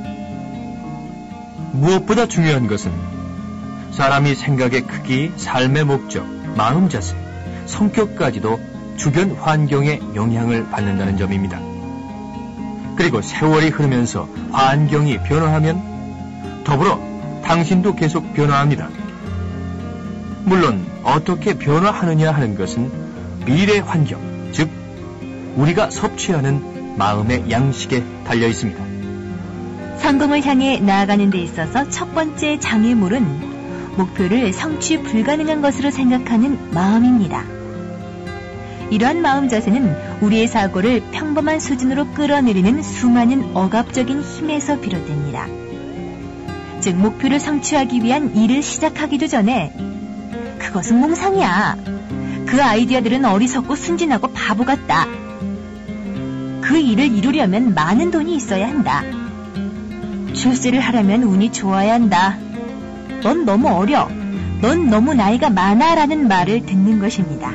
무엇보다 중요한 것은 사람이 생각의 크기, 삶의 목적, 마음 자세, 성격까지도 주변 환경에 영향을 받는다는 점입니다. 그리고 세월이 흐르면서 환경이 변화하면 더불어 당신도 계속 변화합니다. 물론 어떻게 변화하느냐 하는 것은 미래 환경, 즉 우리가 섭취하는 마음의 양식에 달려 있습니다. 성공을 향해 나아가는 데 있어서 첫 번째 장애물은 목표를 성취 불가능한 것으로 생각하는 마음입니다. 이러한 마음 자세는 우리의 사고를 평범한 수준으로 끌어내리는 수많은 억압적인 힘에서 비롯됩니다. 즉, 목표를 성취하기 위한 일을 시작하기도 전에 그것은 몽상이야. 그 아이디어들은 어리석고 순진하고 바보 같다. 그 일을 이루려면 많은 돈이 있어야 한다. 출세를 하려면 운이 좋아야 한다. 넌 너무 어려. 넌 너무 나이가 많아 라는 말을 듣는 것입니다.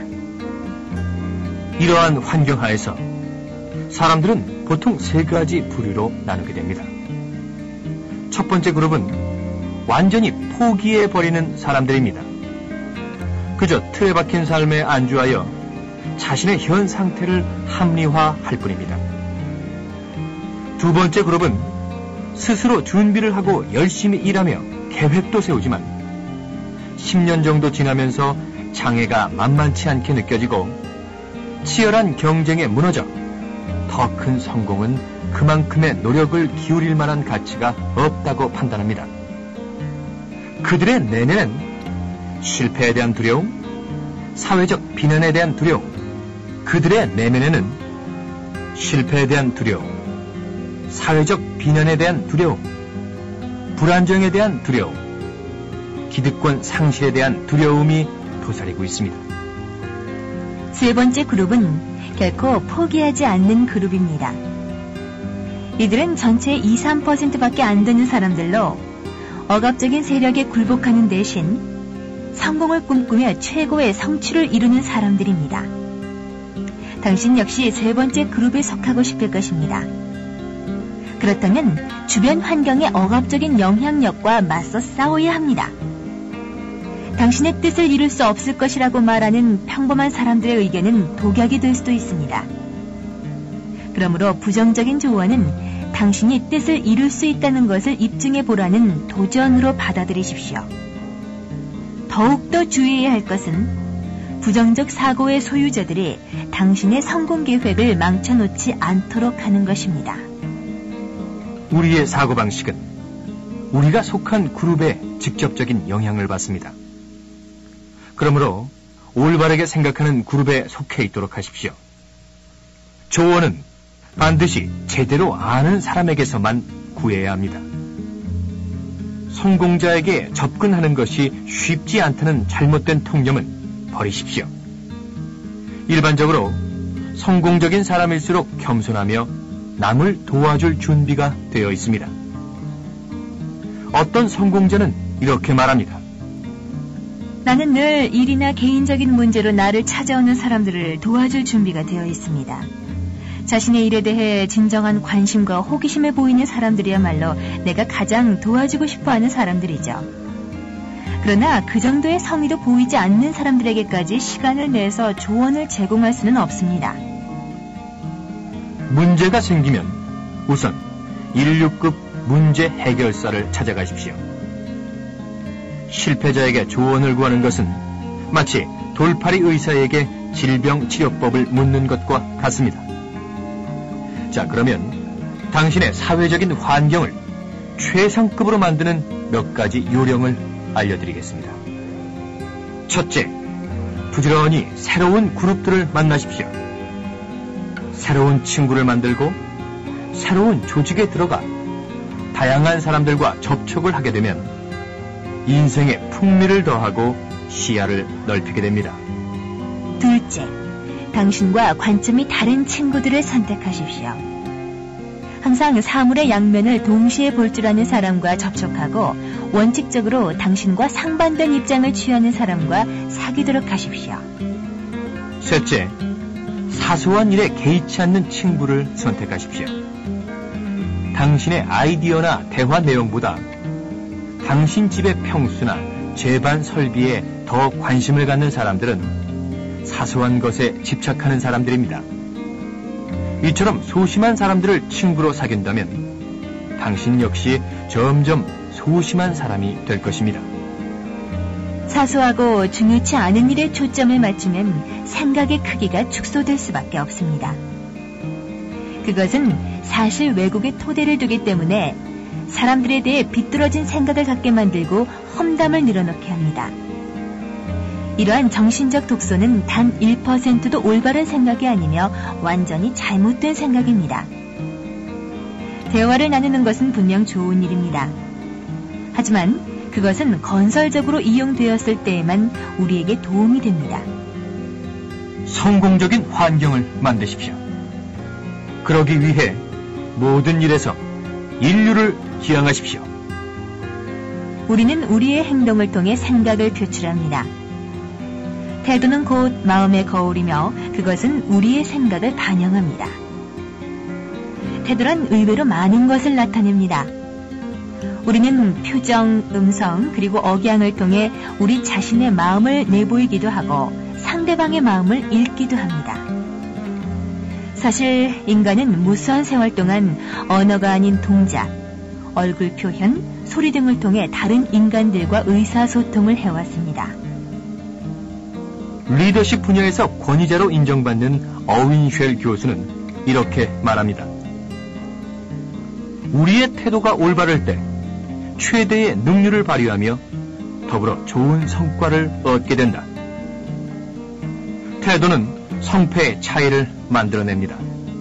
이러한 환경 하에서 사람들은 보통 세 가지 부류로 나누게 됩니다. 첫 번째 그룹은 완전히 포기해버리는 사람들입니다. 그저 틀에 박힌 삶에 안주하여 자신의 현 상태를 합리화할 뿐입니다. 두 번째 그룹은 스스로 준비를 하고 열심히 일하며 계획도 세우지만 십 년 정도 지나면서 장애가 만만치 않게 느껴지고 치열한 경쟁에 무너져 더 큰 성공은 그만큼의 노력을 기울일 만한 가치가 없다고 판단합니다. 그들의 내면엔 실패에 대한 두려움, 사회적 비난에 대한 두려움, 그들의 내면에는 실패에 대한 두려움, 사회적 비난에 대한 두려움, 불안정에 대한 두려움, 기득권 상실에 대한 두려움이 도사리고 있습니다. 세 번째 그룹은 결코 포기하지 않는 그룹입니다. 이들은 전체의 이, 삼 퍼센트밖에 안 되는 사람들로 억압적인 세력에 굴복하는 대신 성공을 꿈꾸며 최고의 성취를 이루는 사람들입니다. 당신 역시 세 번째 그룹에 속하고 싶을 것입니다. 그렇다면 주변 환경의 억압적인 영향력과 맞서 싸워야 합니다. 당신의 뜻을 이룰 수 없을 것이라고 말하는 평범한 사람들의 의견은 독약이 될 수도 있습니다. 그러므로 부정적인 조언은 당신이 뜻을 이룰 수 있다는 것을 입증해 보라는 도전으로 받아들이십시오. 더욱더 주의해야 할 것은 부정적 사고의 소유자들이 당신의 성공 계획을 망쳐놓지 않도록 하는 것입니다. 우리의 사고방식은 우리가 속한 그룹에 직접적인 영향을 받습니다. 그러므로 올바르게 생각하는 그룹에 속해 있도록 하십시오. 조언은 반드시 제대로 아는 사람에게서만 구해야 합니다. 성공자에게 접근하는 것이 쉽지 않다는 잘못된 통념은 버리십시오. 일반적으로 성공적인 사람일수록 겸손하며 남을 도와줄 준비가 되어 있습니다. 어떤 성공자는 이렇게 말합니다. 나는 늘 일이나 개인적인 문제로 나를 찾아오는 사람들을 도와줄 준비가 되어 있습니다. 자신의 일에 대해 진정한 관심과 호기심을 보이는 사람들이야말로 내가 가장 도와주고 싶어하는 사람들이죠. 그러나 그 정도의 성의도 보이지 않는 사람들에게까지 시간을 내서 조언을 제공할 수는 없습니다. 문제가 생기면 우선 인류급 문제 해결사를 찾아가십시오. 실패자에게 조언을 구하는 것은 마치 돌팔이 의사에게 질병치료법을 묻는 것과 같습니다. 자, 그러면 당신의 사회적인 환경을 최상급으로 만드는 몇 가지 요령을 알려드리겠습니다. 첫째, 부지런히 새로운 그룹들을 만나십시오. 새로운 친구를 만들고 새로운 조직에 들어가 다양한 사람들과 접촉을 하게 되면 인생의 풍미를 더하고 시야를 넓히게 됩니다. 둘째, 당신과 관점이 다른 친구들을 선택하십시오. 항상 사물의 양면을 동시에 볼 줄 아는 사람과 접촉하고 원칙적으로 당신과 상반된 입장을 취하는 사람과 사귀도록 하십시오. 셋째, 사소한 일에 개의치 않는 친구를 선택하십시오. 당신의 아이디어나 대화 내용보다 당신 집의 평수나 제반 설비에 더 관심을 갖는 사람들은 사소한 것에 집착하는 사람들입니다. 이처럼 소심한 사람들을 친구로 사귄다면 당신 역시 점점 소심한 사람이 될 것입니다. 사소하고 중요치 않은 일에 초점을 맞추면 생각의 크기가 축소될 수밖에 없습니다. 그것은 사실 왜곡의 토대를 두기 때문에 사람들에 대해 비뚤어진 생각을 갖게 만들고 험담을 늘어놓게 합니다. 이러한 정신적 독소는 단 일 퍼센트도 올바른 생각이 아니며 완전히 잘못된 생각입니다. 대화를 나누는 것은 분명 좋은 일입니다. 하지만 그것은 건설적으로 이용되었을 때에만 우리에게 도움이 됩니다. 성공적인 환경을 만드십시오. 그러기 위해 모든 일에서 인류를 지향하십시오. 우리는 우리의 행동을 통해 생각을 표출합니다. 태도는 곧 마음의 거울이며 그것은 우리의 생각을 반영합니다. 태도란 의외로 많은 것을 나타냅니다. 우리는 표정, 음성, 그리고 억양을 통해 우리 자신의 마음을 내보이기도 하고 상대방의 마음을 읽기도 합니다. 사실 인간은 무수한 세월 동안 언어가 아닌 동작, 얼굴 표현, 소리 등을 통해 다른 인간들과 의사소통을 해왔습니다. 리더십 분야에서 권위자로 인정받는 어윈 쉘 교수는 이렇게 말합니다. 우리의 태도가 올바를 때 최대의 능률을 발휘하며 더불어 좋은 성과를 얻게 된다. 태도는 성패의 차이를 만들어냅니다.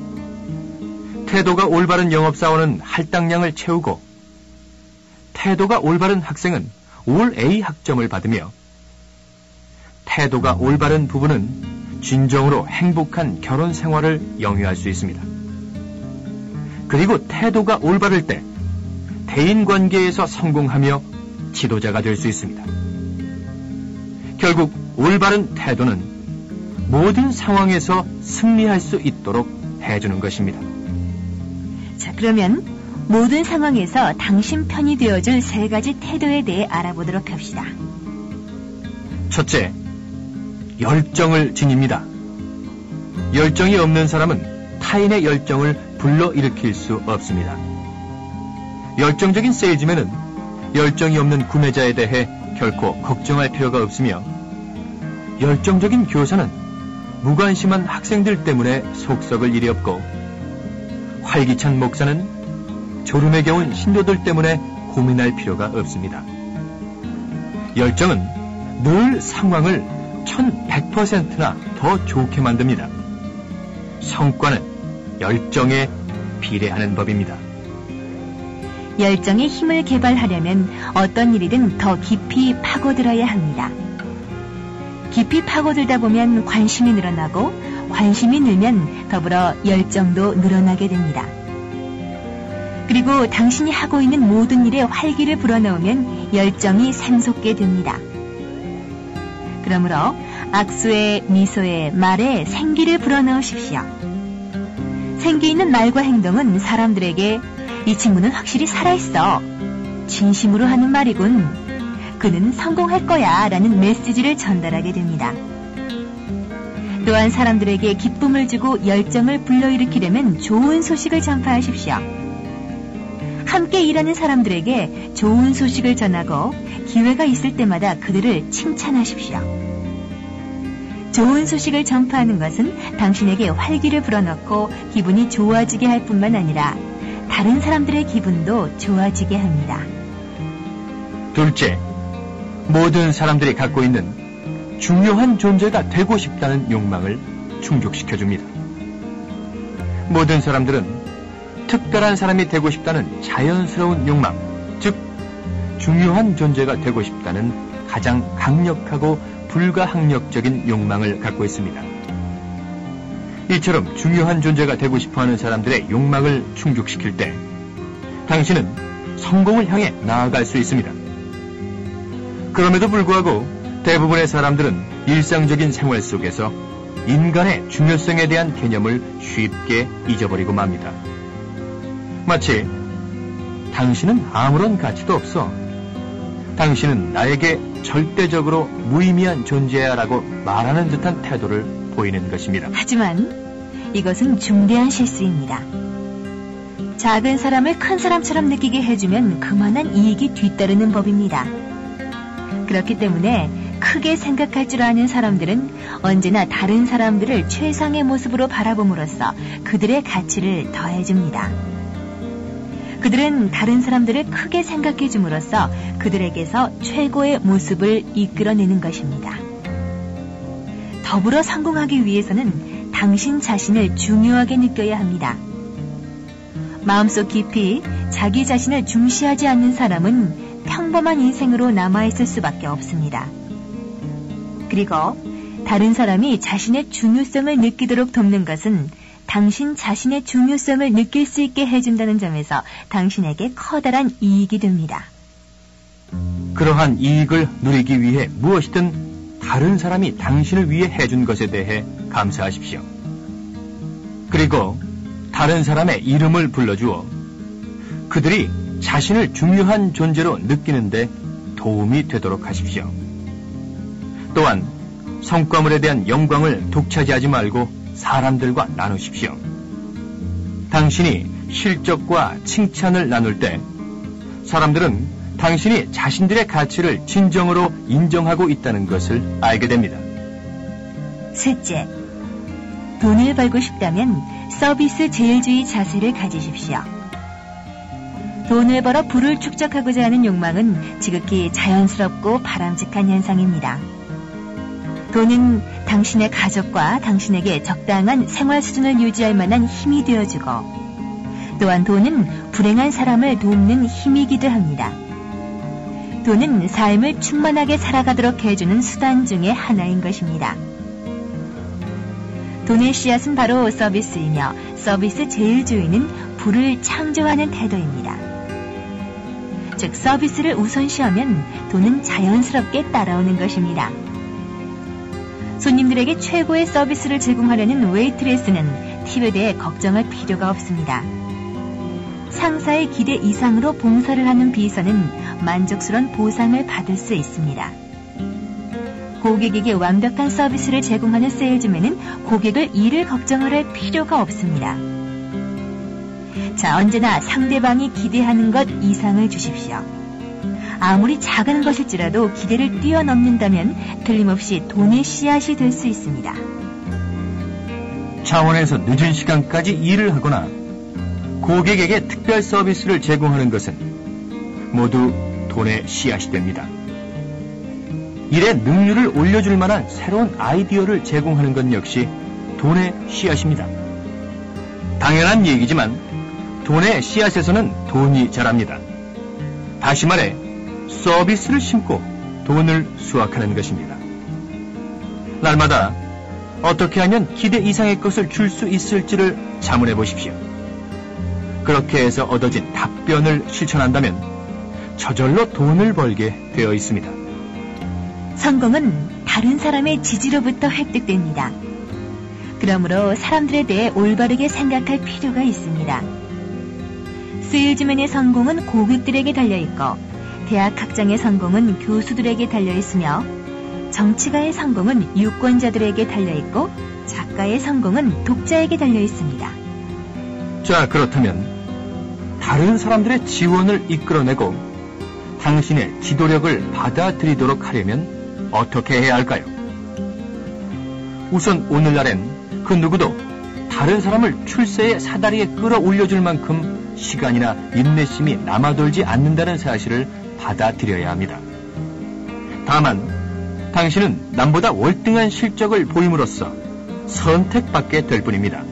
태도가 올바른 영업사원은 할당량을 채우고 태도가 올바른 학생은 올 A 학점을 받으며 태도가 올바른 부부는 진정으로 행복한 결혼 생활을 영위할 수 있습니다. 그리고 태도가 올바를 때 대인관계에서 성공하며 지도자가 될 수 있습니다. 결국 올바른 태도는 모든 상황에서 승리할 수 있도록 해주는 것입니다. 자, 그러면 모든 상황에서 당신 편이 되어줄 세 가지 태도에 대해 알아보도록 합시다. 첫째, 열정을 지닙니다. 열정이 없는 사람은 타인의 열정을 불러일으킬 수 없습니다. 열정적인 세일즈맨은 열정이 없는 구매자에 대해 결코 걱정할 필요가 없으며 열정적인 교사는 무관심한 학생들 때문에 속썩을 일이 없고 활기찬 목사는 졸음에 겨운 신도들 때문에 고민할 필요가 없습니다. 열정은 늘 상황을 천백 퍼센트나 더 좋게 만듭니다. 성과는 열정에 비례하는 법입니다. 열정의 힘을 개발하려면 어떤 일이든 더 깊이 파고들어야 합니다. 깊이 파고들다 보면 관심이 늘어나고 관심이 늘면 더불어 열정도 늘어나게 됩니다. 그리고 당신이 하고 있는 모든 일에 활기를 불어넣으면 열정이 샘솟게 됩니다. 그러므로 악수에 미소에 말에 생기를 불어넣으십시오. 생기 있는 말과 행동은 사람들에게 이 친구는 확실히 살아있어, 진심으로 하는 말이군, 그는 성공할 거야 라는 메시지를 전달하게 됩니다. 또한 사람들에게 기쁨을 주고 열정을 불러일으키려면 좋은 소식을 전파하십시오. 함께 일하는 사람들에게 좋은 소식을 전하고 기회가 있을 때마다 그들을 칭찬하십시오. 좋은 소식을 전파하는 것은 당신에게 활기를 불어넣고 기분이 좋아지게 할 뿐만 아니라 다른 사람들의 기분도 좋아지게 합니다. 둘째, 모든 사람들이 갖고 있는 중요한 존재가 되고 싶다는 욕망을 충족시켜줍니다. 모든 사람들은 특별한 사람이 되고 싶다는 자연스러운 욕망, 즉 중요한 존재가 되고 싶다는 가장 강력하고 불가항력적인 욕망을 갖고 있습니다. 이처럼 중요한 존재가 되고 싶어하는 사람들의 욕망을 충족시킬 때 당신은 성공을 향해 나아갈 수 있습니다. 그럼에도 불구하고 대부분의 사람들은 일상적인 생활 속에서 인간의 중요성에 대한 개념을 쉽게 잊어버리고 맙니다. 마치 당신은 아무런 가치도 없어. 당신은 나에게 절대적으로 무의미한 존재야 라고 말하는 듯한 태도를 보이는 것입니다. 하지만 이것은 중대한 실수입니다. 작은 사람을 큰 사람처럼 느끼게 해주면 그만한 이익이 뒤따르는 법입니다. 그렇기 때문에 크게 생각할 줄 아는 사람들은 언제나 다른 사람들을 최상의 모습으로 바라봄으로써 그들의 가치를 더해줍니다. 그들은 다른 사람들을 크게 생각해 줌으로써 그들에게서 최고의 모습을 이끌어내는 것입니다. 더불어 성공하기 위해서는 당신 자신을 중요하게 느껴야 합니다. 마음속 깊이 자기 자신을 중시하지 않는 사람은 평범한 인생으로 남아있을 수밖에 없습니다. 그리고 다른 사람이 자신의 중요성을 느끼도록 돕는 것은 당신 자신의 중요성을 느낄 수 있게 해준다는 점에서 당신에게 커다란 이익이 됩니다. 그러한 이익을 누리기 위해 무엇이든 다른 사람이 당신을 위해 해준 것에 대해 감사하십시오. 그리고 다른 사람의 이름을 불러주어 그들이 자신을 중요한 존재로 느끼는데 도움이 되도록 하십시오. 또한 성과물에 대한 영광을 독차지하지 말고 사람들과 나누십시오. 당신이 실적과 칭찬을 나눌 때 사람들은 당신이 자신들의 가치를 진정으로 인정하고 있다는 것을 알게 됩니다. 셋째, 돈을 벌고 싶다면 서비스 제일주의 자세를 가지십시오. 돈을 벌어 부를 축적하고자 하는 욕망은 지극히 자연스럽고 바람직한 현상입니다. 돈은 당신의 가족과 당신에게 적당한 생활 수준을 유지할 만한 힘이 되어주고 또한 돈은 불행한 사람을 돕는 힘이기도 합니다. 돈은 삶을 충만하게 살아가도록 해주는 수단 중에 하나인 것입니다. 돈의 씨앗은 바로 서비스이며 서비스 제일주의는 부를 창조하는 태도입니다. 즉 서비스를 우선시하면 돈은 자연스럽게 따라오는 것입니다. 손님들에게 최고의 서비스를 제공하려는 웨이트레스는 팁에 대해 걱정할 필요가 없습니다. 상사의 기대 이상으로 봉사를 하는 비서는 만족스러운 보상을 받을 수 있습니다. 고객에게 완벽한 서비스를 제공하는 세일즈맨은 고객을 일을 걱정할 필요가 없습니다. 자, 언제나 상대방이 기대하는 것 이상을 주십시오. 아무리 작은 것일지라도 기대를 뛰어넘는다면 틀림없이 돈의 씨앗이 될 수 있습니다. 차원에서 늦은 시간까지 일을 하거나 고객에게 특별 서비스를 제공하는 것은 모두 돈의 씨앗이 됩니다. 일의 능률을 올려줄 만한 새로운 아이디어를 제공하는 것 역시 돈의 씨앗입니다. 당연한 얘기지만 돈의 씨앗에서는 돈이 자랍니다. 다시 말해 서비스를 심고 돈을 수확하는 것입니다. 날마다 어떻게 하면 기대 이상의 것을 줄 수 있을지를 자문해 보십시오. 그렇게 해서 얻어진 답변을 실천한다면 저절로 돈을 벌게 되어 있습니다. 성공은 다른 사람의 지지로부터 획득됩니다. 그러므로 사람들에 대해 올바르게 생각할 필요가 있습니다. 세일즈맨의 성공은 고객들에게 달려있고 대학 학장의 성공은 교수들에게 달려있으며 정치가의 성공은 유권자들에게 달려있고 작가의 성공은 독자에게 달려있습니다. 자, 그렇다면 다른 사람들의 지원을 이끌어내고 당신의 지도력을 받아들이도록 하려면 어떻게 해야 할까요? 우선 오늘날엔 그 누구도 다른 사람을 출세의 사다리에 끌어올려줄 만큼 시간이나 인내심이 남아돌지 않는다는 사실을 받아들여야 합니다. 다만 당신은 남보다 월등한 실적을 보임으로써 선택받게 될 뿐입니다.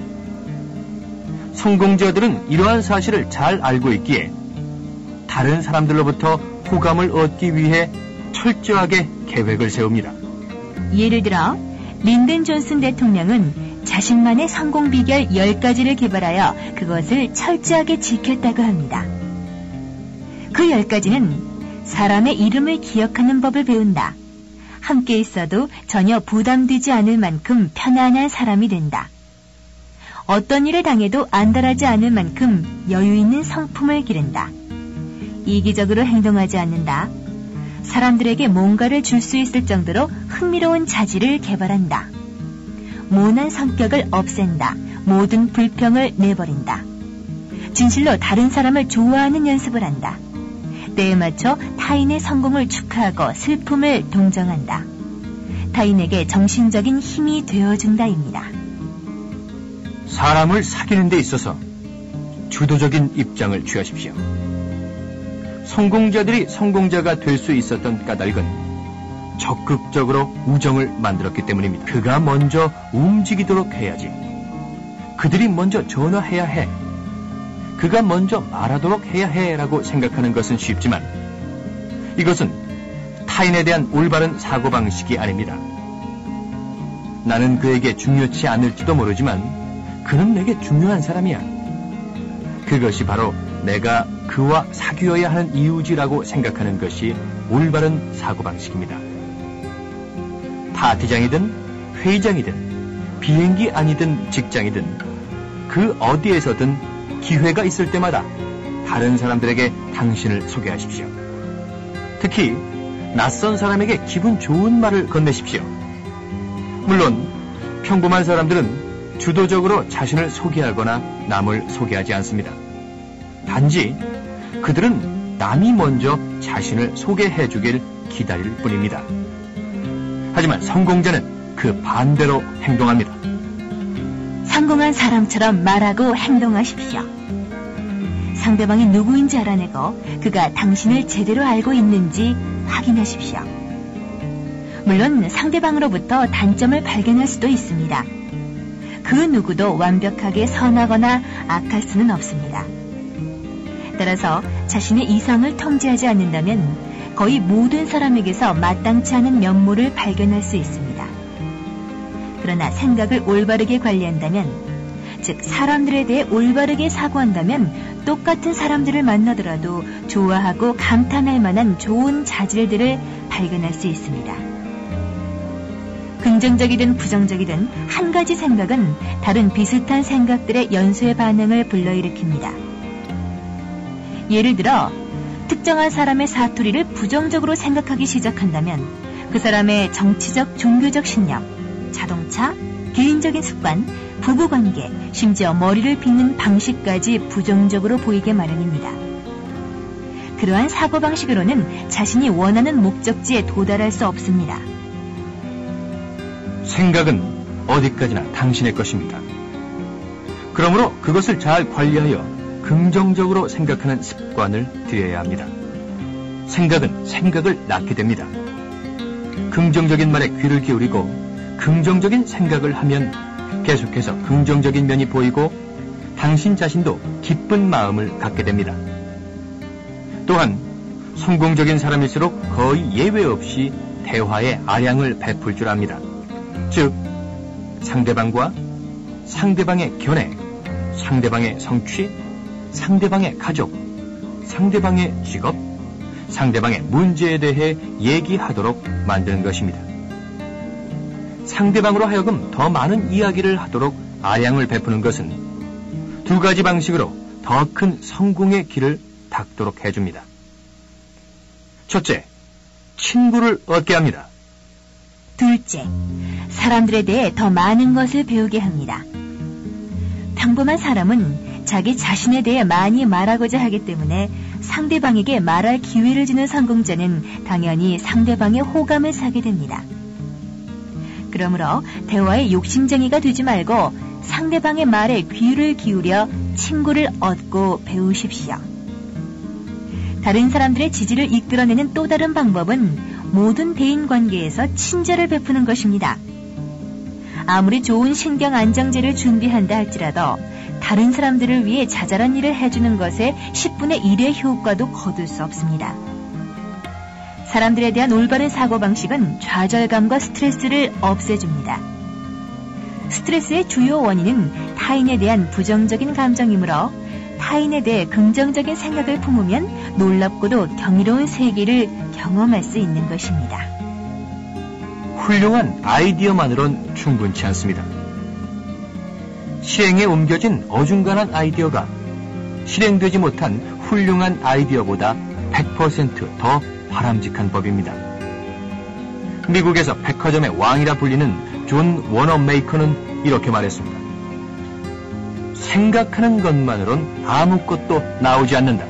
성공자들은 이러한 사실을 잘 알고 있기에 다른 사람들로부터 호감을 얻기 위해 철저하게 계획을 세웁니다. 예를 들어 린든 존슨 대통령은 자신만의 성공 비결 열 가지를 개발하여 그것을 철저하게 지켰다고 합니다. 그 열 가지는 사람의 이름을 기억하는 법을 배운다. 함께 있어도 전혀 부담되지 않을 만큼 편안한 사람이 된다. 어떤 일을 당해도 안달하지 않을 만큼 여유 있는 성품을 기른다. 이기적으로 행동하지 않는다. 사람들에게 뭔가를 줄 수 있을 정도로 흥미로운 자질을 개발한다. 모난 성격을 없앤다. 모든 불평을 내버린다. 진실로 다른 사람을 좋아하는 연습을 한다. 때에 맞춰 타인의 성공을 축하하고 슬픔을 동정한다. 타인에게 정신적인 힘이 되어준다입니다. 사람을 사귀는 데 있어서 주도적인 입장을 취하십시오. 성공자들이 성공자가 될 수 있었던 까닭은 적극적으로 우정을 만들었기 때문입니다. 그가 먼저 움직이도록 해야지. 그들이 먼저 전화해야 해. 그가 먼저 말하도록 해야 해라고 생각하는 것은 쉽지만 이것은 타인에 대한 올바른 사고방식이 아닙니다. 나는 그에게 중요치 않을지도 모르지만 그는 내게 중요한 사람이야. 그것이 바로 내가 그와 사귀어야 하는 이유지라고 생각하는 것이 올바른 사고방식입니다. 파티장이든 회의장이든 비행기 안이든 직장이든 그 어디에서든 기회가 있을 때마다 다른 사람들에게 당신을 소개하십시오. 특히 낯선 사람에게 기분 좋은 말을 건네십시오. 물론 평범한 사람들은 주도적으로 자신을 소개하거나 남을 소개하지 않습니다. 단지 그들은 남이 먼저 자신을 소개해주길 기다릴 뿐입니다. 하지만 성공자는 그 반대로 행동합니다. 성공한 사람처럼 말하고 행동하십시오. 상대방이 누구인지 알아내고 그가 당신을 제대로 알고 있는지 확인하십시오. 물론 상대방으로부터 단점을 발견할 수도 있습니다. 그 누구도 완벽하게 선하거나 악할 수는 없습니다. 따라서 자신의 이성을 통제하지 않는다면 거의 모든 사람에게서 마땅치 않은 면모를 발견할 수 있습니다. 그러나 생각을 올바르게 관리한다면, 즉 사람들에 대해 올바르게 사고한다면 똑같은 사람들을 만나더라도 좋아하고 감탄할 만한 좋은 자질들을 발견할 수 있습니다. 긍정적이든 부정적이든 한 가지 생각은 다른 비슷한 생각들의 연쇄 반응을 불러일으킵니다. 예를 들어 특정한 사람의 사투리를 부정적으로 생각하기 시작한다면 그 사람의 정치적, 종교적 신념, 자동차, 개인적인 습관, 부부관계, 심지어 머리를 빗는 방식까지 부정적으로 보이게 마련입니다. 그러한 사고방식으로는 자신이 원하는 목적지에 도달할 수 없습니다. 생각은 어디까지나 당신의 것입니다. 그러므로 그것을 잘 관리하여 긍정적으로 생각하는 습관을 들여야 합니다. 생각은 생각을 낳게 됩니다. 긍정적인 말에 귀를 기울이고 긍정적인 생각을 하면 계속해서 긍정적인 면이 보이고 당신 자신도 기쁜 마음을 갖게 됩니다. 또한 성공적인 사람일수록 거의 예외 없이 대화에 아량을 베풀 줄 압니다. 즉 상대방과 상대방의 견해, 상대방의 성취, 상대방의 가족, 상대방의 직업, 상대방의 문제에 대해 얘기하도록 만드는 것입니다. 상대방으로 하여금 더 많은 이야기를 하도록 아량을 베푸는 것은 두 가지 방식으로 더 큰 성공의 길을 닦도록 해줍니다. 첫째, 친구를 얻게 합니다. 둘째, 사람들에 대해 더 많은 것을 배우게 합니다. 평범한 사람은 자기 자신에 대해 많이 말하고자 하기 때문에 상대방에게 말할 기회를 주는 성공자는 당연히 상대방의 호감을 사게 됩니다. 그러므로 대화에 욕심쟁이가 되지 말고 상대방의 말에 귀를 기울여 친구를 얻고 배우십시오. 다른 사람들의 지지를 이끌어내는 또 다른 방법은 모든 대인관계에서 친절을 베푸는 것입니다. 아무리 좋은 신경 안정제를 준비한다 할지라도 다른 사람들을 위해 자잘한 일을 해주는 것에 십분의 일의 효과도 거둘 수 없습니다. 사람들에 대한 올바른 사고방식은 좌절감과 스트레스를 없애줍니다. 스트레스의 주요 원인은 타인에 대한 부정적인 감정이므로 타인에 대해 긍정적인 생각을 품으면 놀랍고도 경이로운 세계를 경험할 수 있는 것입니다. 훌륭한 아이디어만으론 충분치 않습니다. 실행에 옮겨진 어중간한 아이디어가 실행되지 못한 훌륭한 아이디어보다 백 퍼센트 더 바람직한 법입니다. 미국에서 백화점의 왕이라 불리는 존 워너메이커는 이렇게 말했습니다. 생각하는 것만으론 아무것도 나오지 않는다.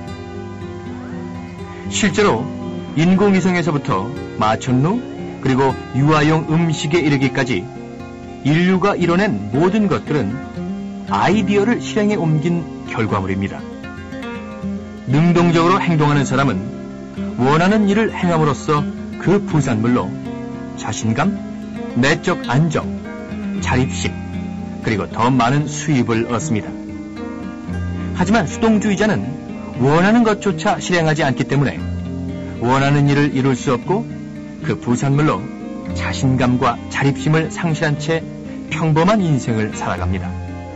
실제로 인공위성에서부터 마천루 그리고 유아용 음식에 이르기까지 인류가 이뤄낸 모든 것들은 아이디어를 실행에 옮긴 결과물입니다. 능동적으로 행동하는 사람은 원하는 일을 행함으로써 그 부산물로 자신감, 내적 안정, 자립심, 그리고 더 많은 수입을 얻습니다. 하지만 수동주의자는 원하는 것조차 실행하지 않기 때문에 원하는 일을 이룰 수 없고 그 부산물로 자신감과 자립심을 상실한 채 평범한 인생을 살아갑니다.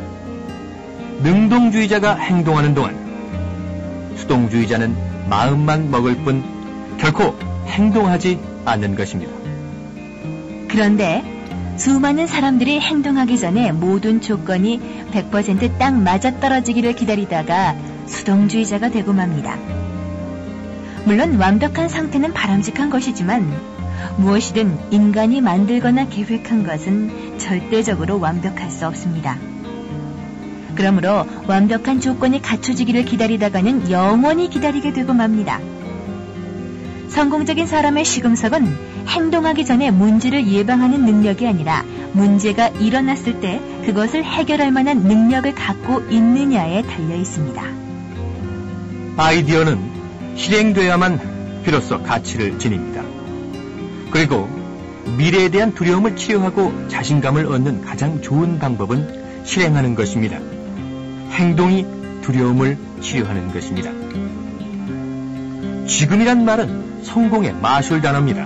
능동주의자가 행동하는 동안 수동주의자는 마음만 먹을 뿐 결코 행동하지 않는 것입니다. 그런데 수많은 사람들이 행동하기 전에 모든 조건이 백 퍼센트 딱 맞아떨어지기를 기다리다가 수동주의자가 되고 맙니다. 물론 완벽한 상태는 바람직한 것이지만 무엇이든 인간이 만들거나 계획한 것은 절대적으로 완벽할 수 없습니다. 그러므로 완벽한 조건이 갖춰지기를 기다리다가는 영원히 기다리게 되고 맙니다. 성공적인 사람의 시금석은 행동하기 전에 문제를 예방하는 능력이 아니라 문제가 일어났을 때 그것을 해결할 만한 능력을 갖고 있느냐에 달려 있습니다. 아이디어는 실행돼야만 비로소 가치를 지닙니다. 그리고 미래에 대한 두려움을 치료하고 자신감을 얻는 가장 좋은 방법은 실행하는 것입니다. 행동이 두려움을 치료하는 것입니다. 지금이란 말은 성공의 마술 단어입니다.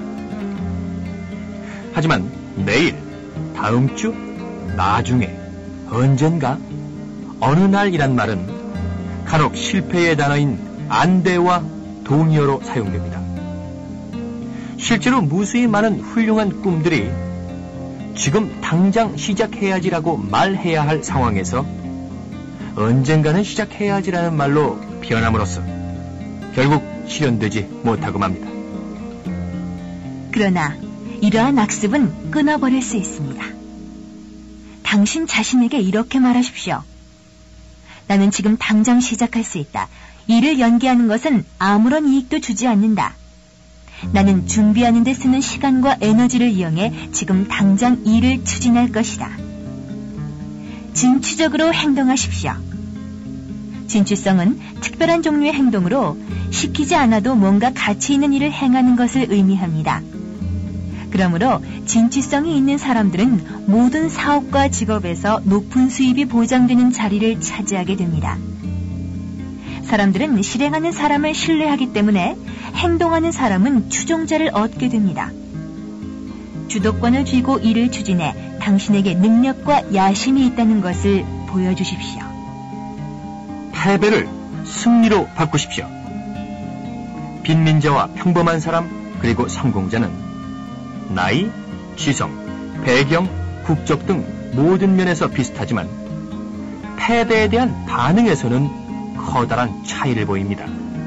하지만 내일, 다음 주, 나중에, 언젠가, 어느 날이란 말은 간혹 실패의 단어인 안돼와 동의어로 사용됩니다. 실제로 무수히 많은 훌륭한 꿈들이 지금 당장 시작해야지라고 말해야 할 상황에서 언젠가는 시작해야지라는 말로 변함으로써 결국 실현되지 못하고 맙니다. 그러나 이러한 악습은 끊어버릴 수 있습니다. 당신 자신에게 이렇게 말하십시오. 나는 지금 당장 시작할 수 있다. 일을 연기하는 것은 아무런 이익도 주지 않는다. 나는 준비하는 데 쓰는 시간과 에너지를 이용해 지금 당장 일을 추진할 것이다. 진취적으로 행동하십시오. 진취성은 특별한 종류의 행동으로 시키지 않아도 뭔가 가치 있는 일을 행하는 것을 의미합니다. 그러므로 진취성이 있는 사람들은 모든 사업과 직업에서 높은 수입이 보장되는 자리를 차지하게 됩니다. 사람들은 실행하는 사람을 신뢰하기 때문에 행동하는 사람은 추종자를 얻게 됩니다. 주도권을 쥐고 일을 추진해 당신에게 능력과 야심이 있다는 것을 보여주십시오. 패배를 승리로 바꾸십시오. 빈민자와 평범한 사람 그리고 성공자는 나이, 지성, 배경, 국적 등 모든 면에서 비슷하지만 패배에 대한 반응에서는 커다란 차이를 보입니다.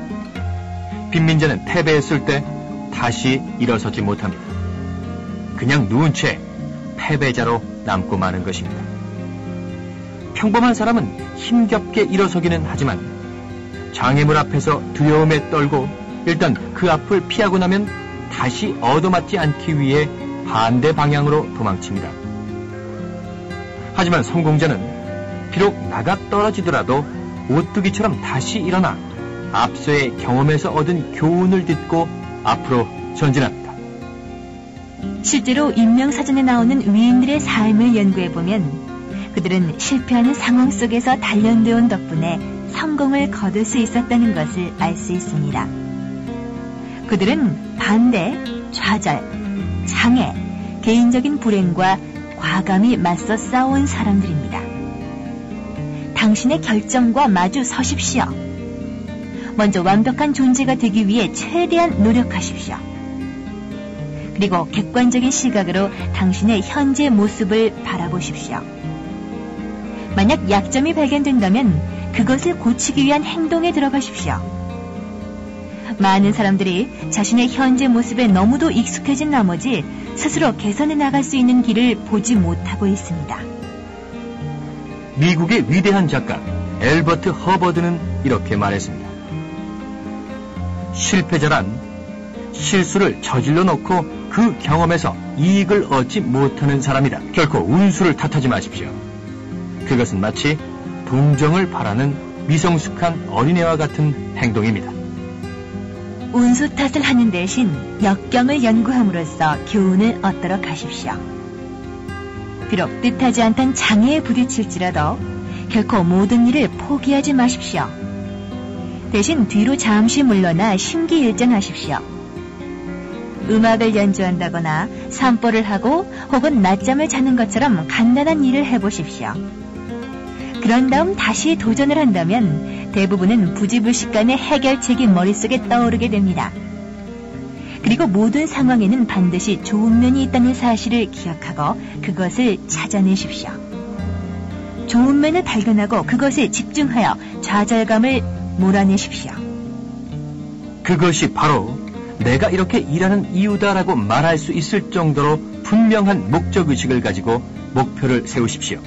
빈민자는 패배했을 때 다시 일어서지 못합니다. 그냥 누운 채 패배자로 남고 마는 것입니다. 평범한 사람은 힘겹게 일어서기는 하지만 장애물 앞에서 두려움에 떨고 일단 그 앞을 피하고 나면 다시 얻어맞지 않기 위해 반대 방향으로 도망칩니다. 하지만 성공자는 비록 나가 떨어지더라도 오뚜기처럼 다시 일어나 앞서의 경험에서 얻은 교훈을 딛고 앞으로 전진합니다. 실제로 인명사전에 나오는 위인들의 삶을 연구해보면 그들은 실패하는 상황 속에서 단련되어 온 덕분에 성공을 거둘 수 있었다는 것을 알 수 있습니다. 그들은 반대, 좌절, 장애, 개인적인 불행과 과감히 맞서 싸운 사람들입니다. 당신의 결정과 마주 서십시오. 먼저 완벽한 존재가 되기 위해 최대한 노력하십시오. 그리고 객관적인 시각으로 당신의 현재 모습을 바라보십시오. 만약 약점이 발견된다면 그것을 고치기 위한 행동에 들어가십시오. 많은 사람들이 자신의 현재 모습에 너무도 익숙해진 나머지 스스로 개선해 나갈 수 있는 길을 보지 못하고 있습니다. 미국의 위대한 작가 엘버트 허버드는 이렇게 말했습니다. 실패자란 실수를 저질러 놓고 그 경험에서 이익을 얻지 못하는 사람이다. 결코 운수를 탓하지 마십시오. 그것은 마치 동정을 바라는 미성숙한 어린애와 같은 행동입니다. 운수 탓을 하는 대신 역경을 연구함으로써 교훈을 얻도록 하십시오. 비록 뜻하지 않던 장애에 부딪힐지라도 결코 모든 일을 포기하지 마십시오. 대신 뒤로 잠시 물러나 심기일전하십시오. 음악을 연주한다거나 산보를 하고 혹은 낮잠을 자는 것처럼 간단한 일을 해보십시오. 그런 다음 다시 도전을 한다면 대부분은 부지불식간의 해결책이 머릿속에 떠오르게 됩니다. 그리고 모든 상황에는 반드시 좋은 면이 있다는 사실을 기억하고 그것을 찾아내십시오. 좋은 면을 발견하고 그것에 집중하여 좌절감을 몰아내십시오. 그것이 바로 내가 이렇게 일하는 이유다라고 말할 수 있을 정도로 분명한 목적의식을 가지고 목표를 세우십시오.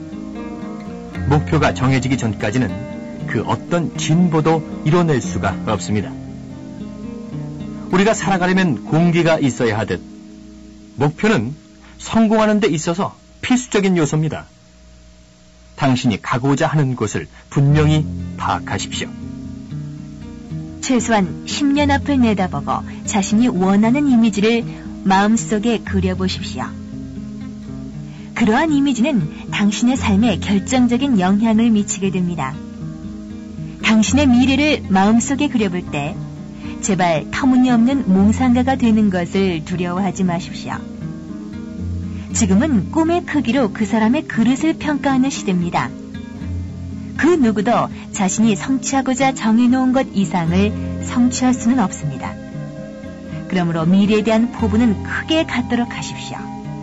목표가 정해지기 전까지는 그 어떤 진보도 이뤄낼 수가 없습니다. 우리가 살아가려면 공기가 있어야 하듯 목표는 성공하는 데 있어서 필수적인 요소입니다. 당신이 가고자 하는 곳을 분명히 파악하십시오. 최소한 십 년 앞을 내다보고 자신이 원하는 이미지를 마음속에 그려보십시오. 그러한 이미지는 당신의 삶에 결정적인 영향을 미치게 됩니다. 당신의 미래를 마음속에 그려볼 때 제발 터무니없는 몽상가가 되는 것을 두려워하지 마십시오. 지금은 꿈의 크기로 그 사람의 그릇을 평가하는 시대입니다. 그 누구도 자신이 성취하고자 정해놓은 것 이상을 성취할 수는 없습니다. 그러므로 미래에 대한 포부는 크게 갖도록 하십시오.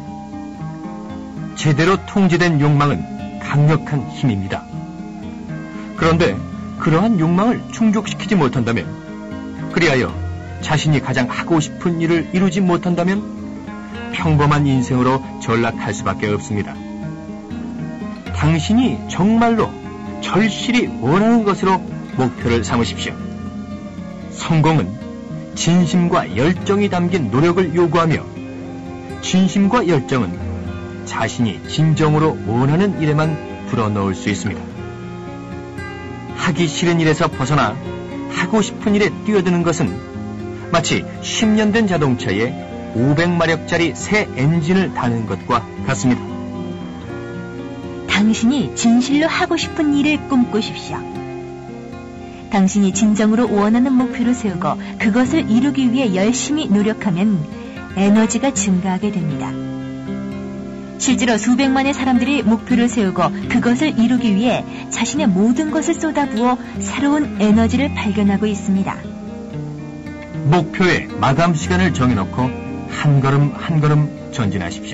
제대로 통제된 욕망은 강력한 힘입니다. 그런데 그러한 욕망을 충족시키지 못한다면, 그리하여 자신이 가장 하고 싶은 일을 이루지 못한다면 평범한 인생으로 전락할 수밖에 없습니다. 당신이 정말로 절실히 원하는 것으로 목표를 삼으십시오. 성공은 진심과 열정이 담긴 노력을 요구하며 진심과 열정은 자신이 진정으로 원하는 일에만 불어넣을 수 있습니다. 하기 싫은 일에서 벗어나 하고 싶은 일에 뛰어드는 것은 마치 십 년 된 자동차에 오백 마력짜리 새 엔진을 다는 것과 같습니다. 당신이 진실로 하고 싶은 일을 꿈꾸십시오. 당신이 진정으로 원하는 목표를 세우고 그것을 이루기 위해 열심히 노력하면 에너지가 증가하게 됩니다. 실제로 수백만의 사람들이 목표를 세우고 그것을 이루기 위해 자신의 모든 것을 쏟아부어 새로운 에너지를 발견하고 있습니다. 목표에 마감 시간을 정해놓고 한 걸음 한 걸음 전진하십시오.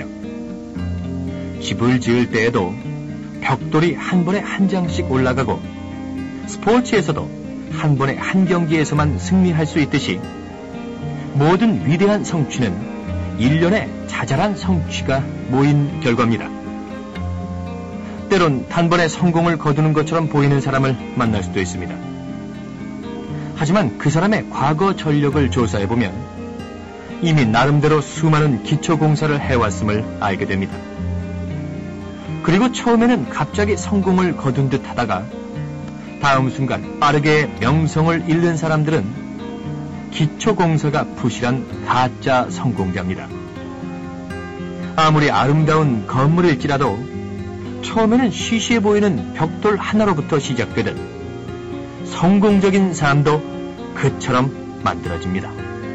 집을 지을 때에도 벽돌이 한 번에 한 장씩 올라가고 스포츠에서도 한 번에 한 경기에서만 승리할 수 있듯이 모든 위대한 성취는 일련의 자잘한 성취가 모인 결과입니다. 때론 단번에 성공을 거두는 것처럼 보이는 사람을 만날 수도 있습니다. 하지만 그 사람의 과거 전력을 조사해보면 이미 나름대로 수많은 기초공사를 해왔음을 알게 됩니다. 그리고 처음에는 갑자기 성공을 거둔 듯 하다가 다음 순간 빠르게 명성을 잃는 사람들은 기초공사가 부실한 가짜 성공자입니다. 아무리 아름다운 건물일지라도 처음에는 시시해 보이는 벽돌 하나로부터 시작되듯 성공적인 삶도 그처럼 만들어집니다.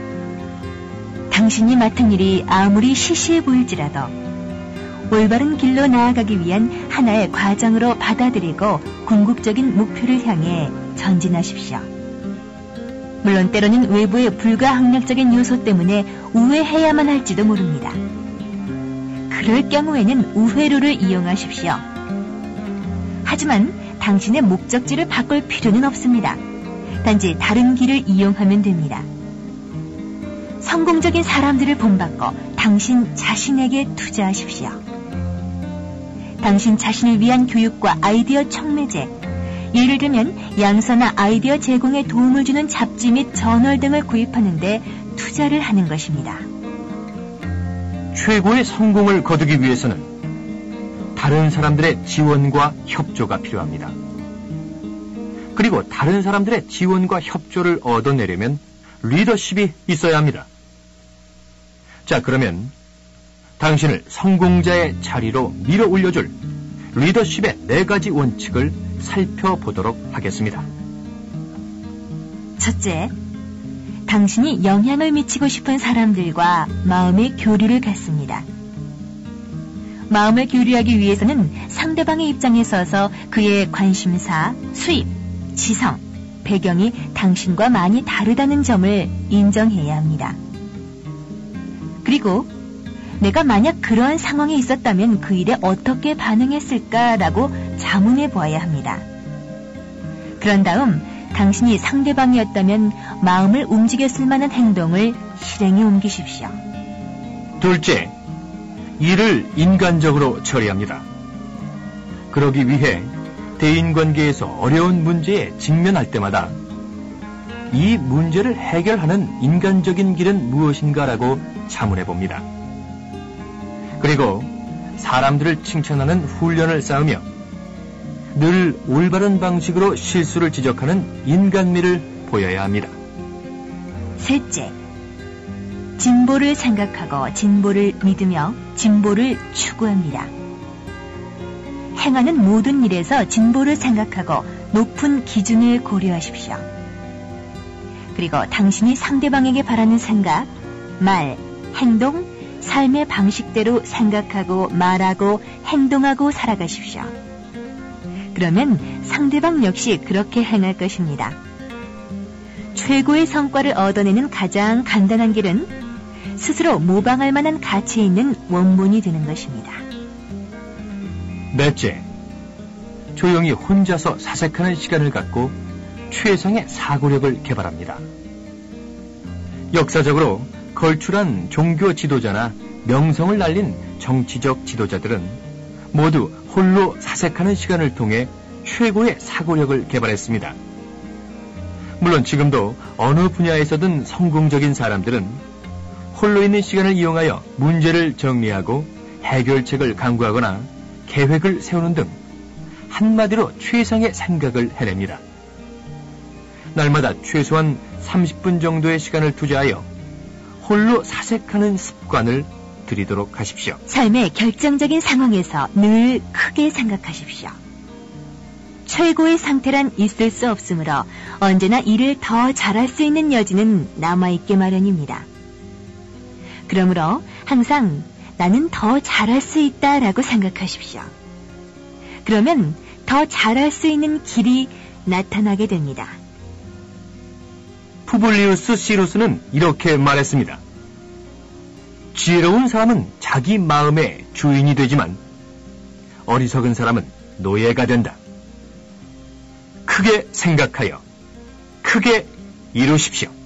당신이 맡은 일이 아무리 시시해 보일지라도 올바른 길로 나아가기 위한 하나의 과정으로 받아들이고 궁극적인 목표를 향해 전진하십시오. 물론 때로는 외부의 불가항력적인 요소 때문에 우회해야만 할지도 모릅니다. 그럴 경우에는 우회로를 이용하십시오. 하지만 당신의 목적지를 바꿀 필요는 없습니다. 단지 다른 길을 이용하면 됩니다. 성공적인 사람들을 본받고 당신 자신에게 투자하십시오. 당신 자신을 위한 교육과 아이디어 촉매제, 예를 들면 양서나 아이디어 제공에 도움을 주는 잡지 및 저널 등을 구입하는 데 투자를 하는 것입니다. 최고의 성공을 거두기 위해서는 다른 사람들의 지원과 협조가 필요합니다. 그리고 다른 사람들의 지원과 협조를 얻어내려면 리더십이 있어야 합니다. 자, 그러면 당신을 성공자의 자리로 밀어 올려줄 리더십의 네 가지 원칙을 살펴보도록 하겠습니다. 첫째, 당신이 영향을 미치고 싶은 사람들과 마음의 교류를 갖습니다. 마음을 교류하기 위해서는 상대방의 입장에 서서 그의 관심사, 수입, 지성, 배경이 당신과 많이 다르다는 점을 인정해야 합니다. 그리고 내가 만약 그러한 상황에 있었다면 그 일에 어떻게 반응했을까라고 자문해 보아야 합니다. 그런 다음 당신이 상대방이었다면 마음을 움직였을 만한 행동을 실행에 옮기십시오. 둘째, 일을 인간적으로 처리합니다. 그러기 위해 대인관계에서 어려운 문제에 직면할 때마다 이 문제를 해결하는 인간적인 길은 무엇인가라고 자문해 봅니다. 그리고 사람들을 칭찬하는 훈련을 쌓으며 늘 올바른 방식으로 실수를 지적하는 인간미를 보여야 합니다. 셋째, 진보를 생각하고 진보를 믿으며 진보를 추구합니다. 행하는 모든 일에서 진보를 생각하고 높은 기준을 고려하십시오. 그리고 당신이 상대방에게 바라는 생각, 말, 행동, 삶의 방식대로 생각하고 말하고 행동하고 살아가십시오. 그러면 상대방 역시 그렇게 행할 것입니다. 최고의 성과를 얻어내는 가장 간단한 길은 스스로 모방할 만한 가치 있는 원본이 되는 것입니다. 넷째, 조용히 혼자서 사색하는 시간을 갖고 최상의 사고력을 개발합니다. 역사적으로 걸출한 종교 지도자나 명성을 날린 정치적 지도자들은 모두 홀로 사색하는 시간을 통해 최고의 사고력을 개발했습니다. 물론 지금도 어느 분야에서든 성공적인 사람들은 홀로 있는 시간을 이용하여 문제를 정리하고 해결책을 강구하거나 계획을 세우는 등 한마디로 최상의 생각을 해냅니다. 날마다 최소한 삼십 분 정도의 시간을 투자하여 홀로 사색하는 습관을 들이도록 하십시오. 삶의 결정적인 상황에서 늘 크게 생각하십시오. 최고의 상태란 있을 수 없으므로 언제나 일을 더 잘할 수 있는 여지는 남아있게 마련입니다. 그러므로 항상 나는 더 잘할 수 있다라고 생각하십시오. 그러면 더 잘할 수 있는 길이 나타나게 됩니다. 푸블리우스 시루스는 이렇게 말했습니다. 지혜로운 사람은 자기 마음의 주인이 되지만 어리석은 사람은 노예가 된다. 크게 생각하여 크게 이루십시오.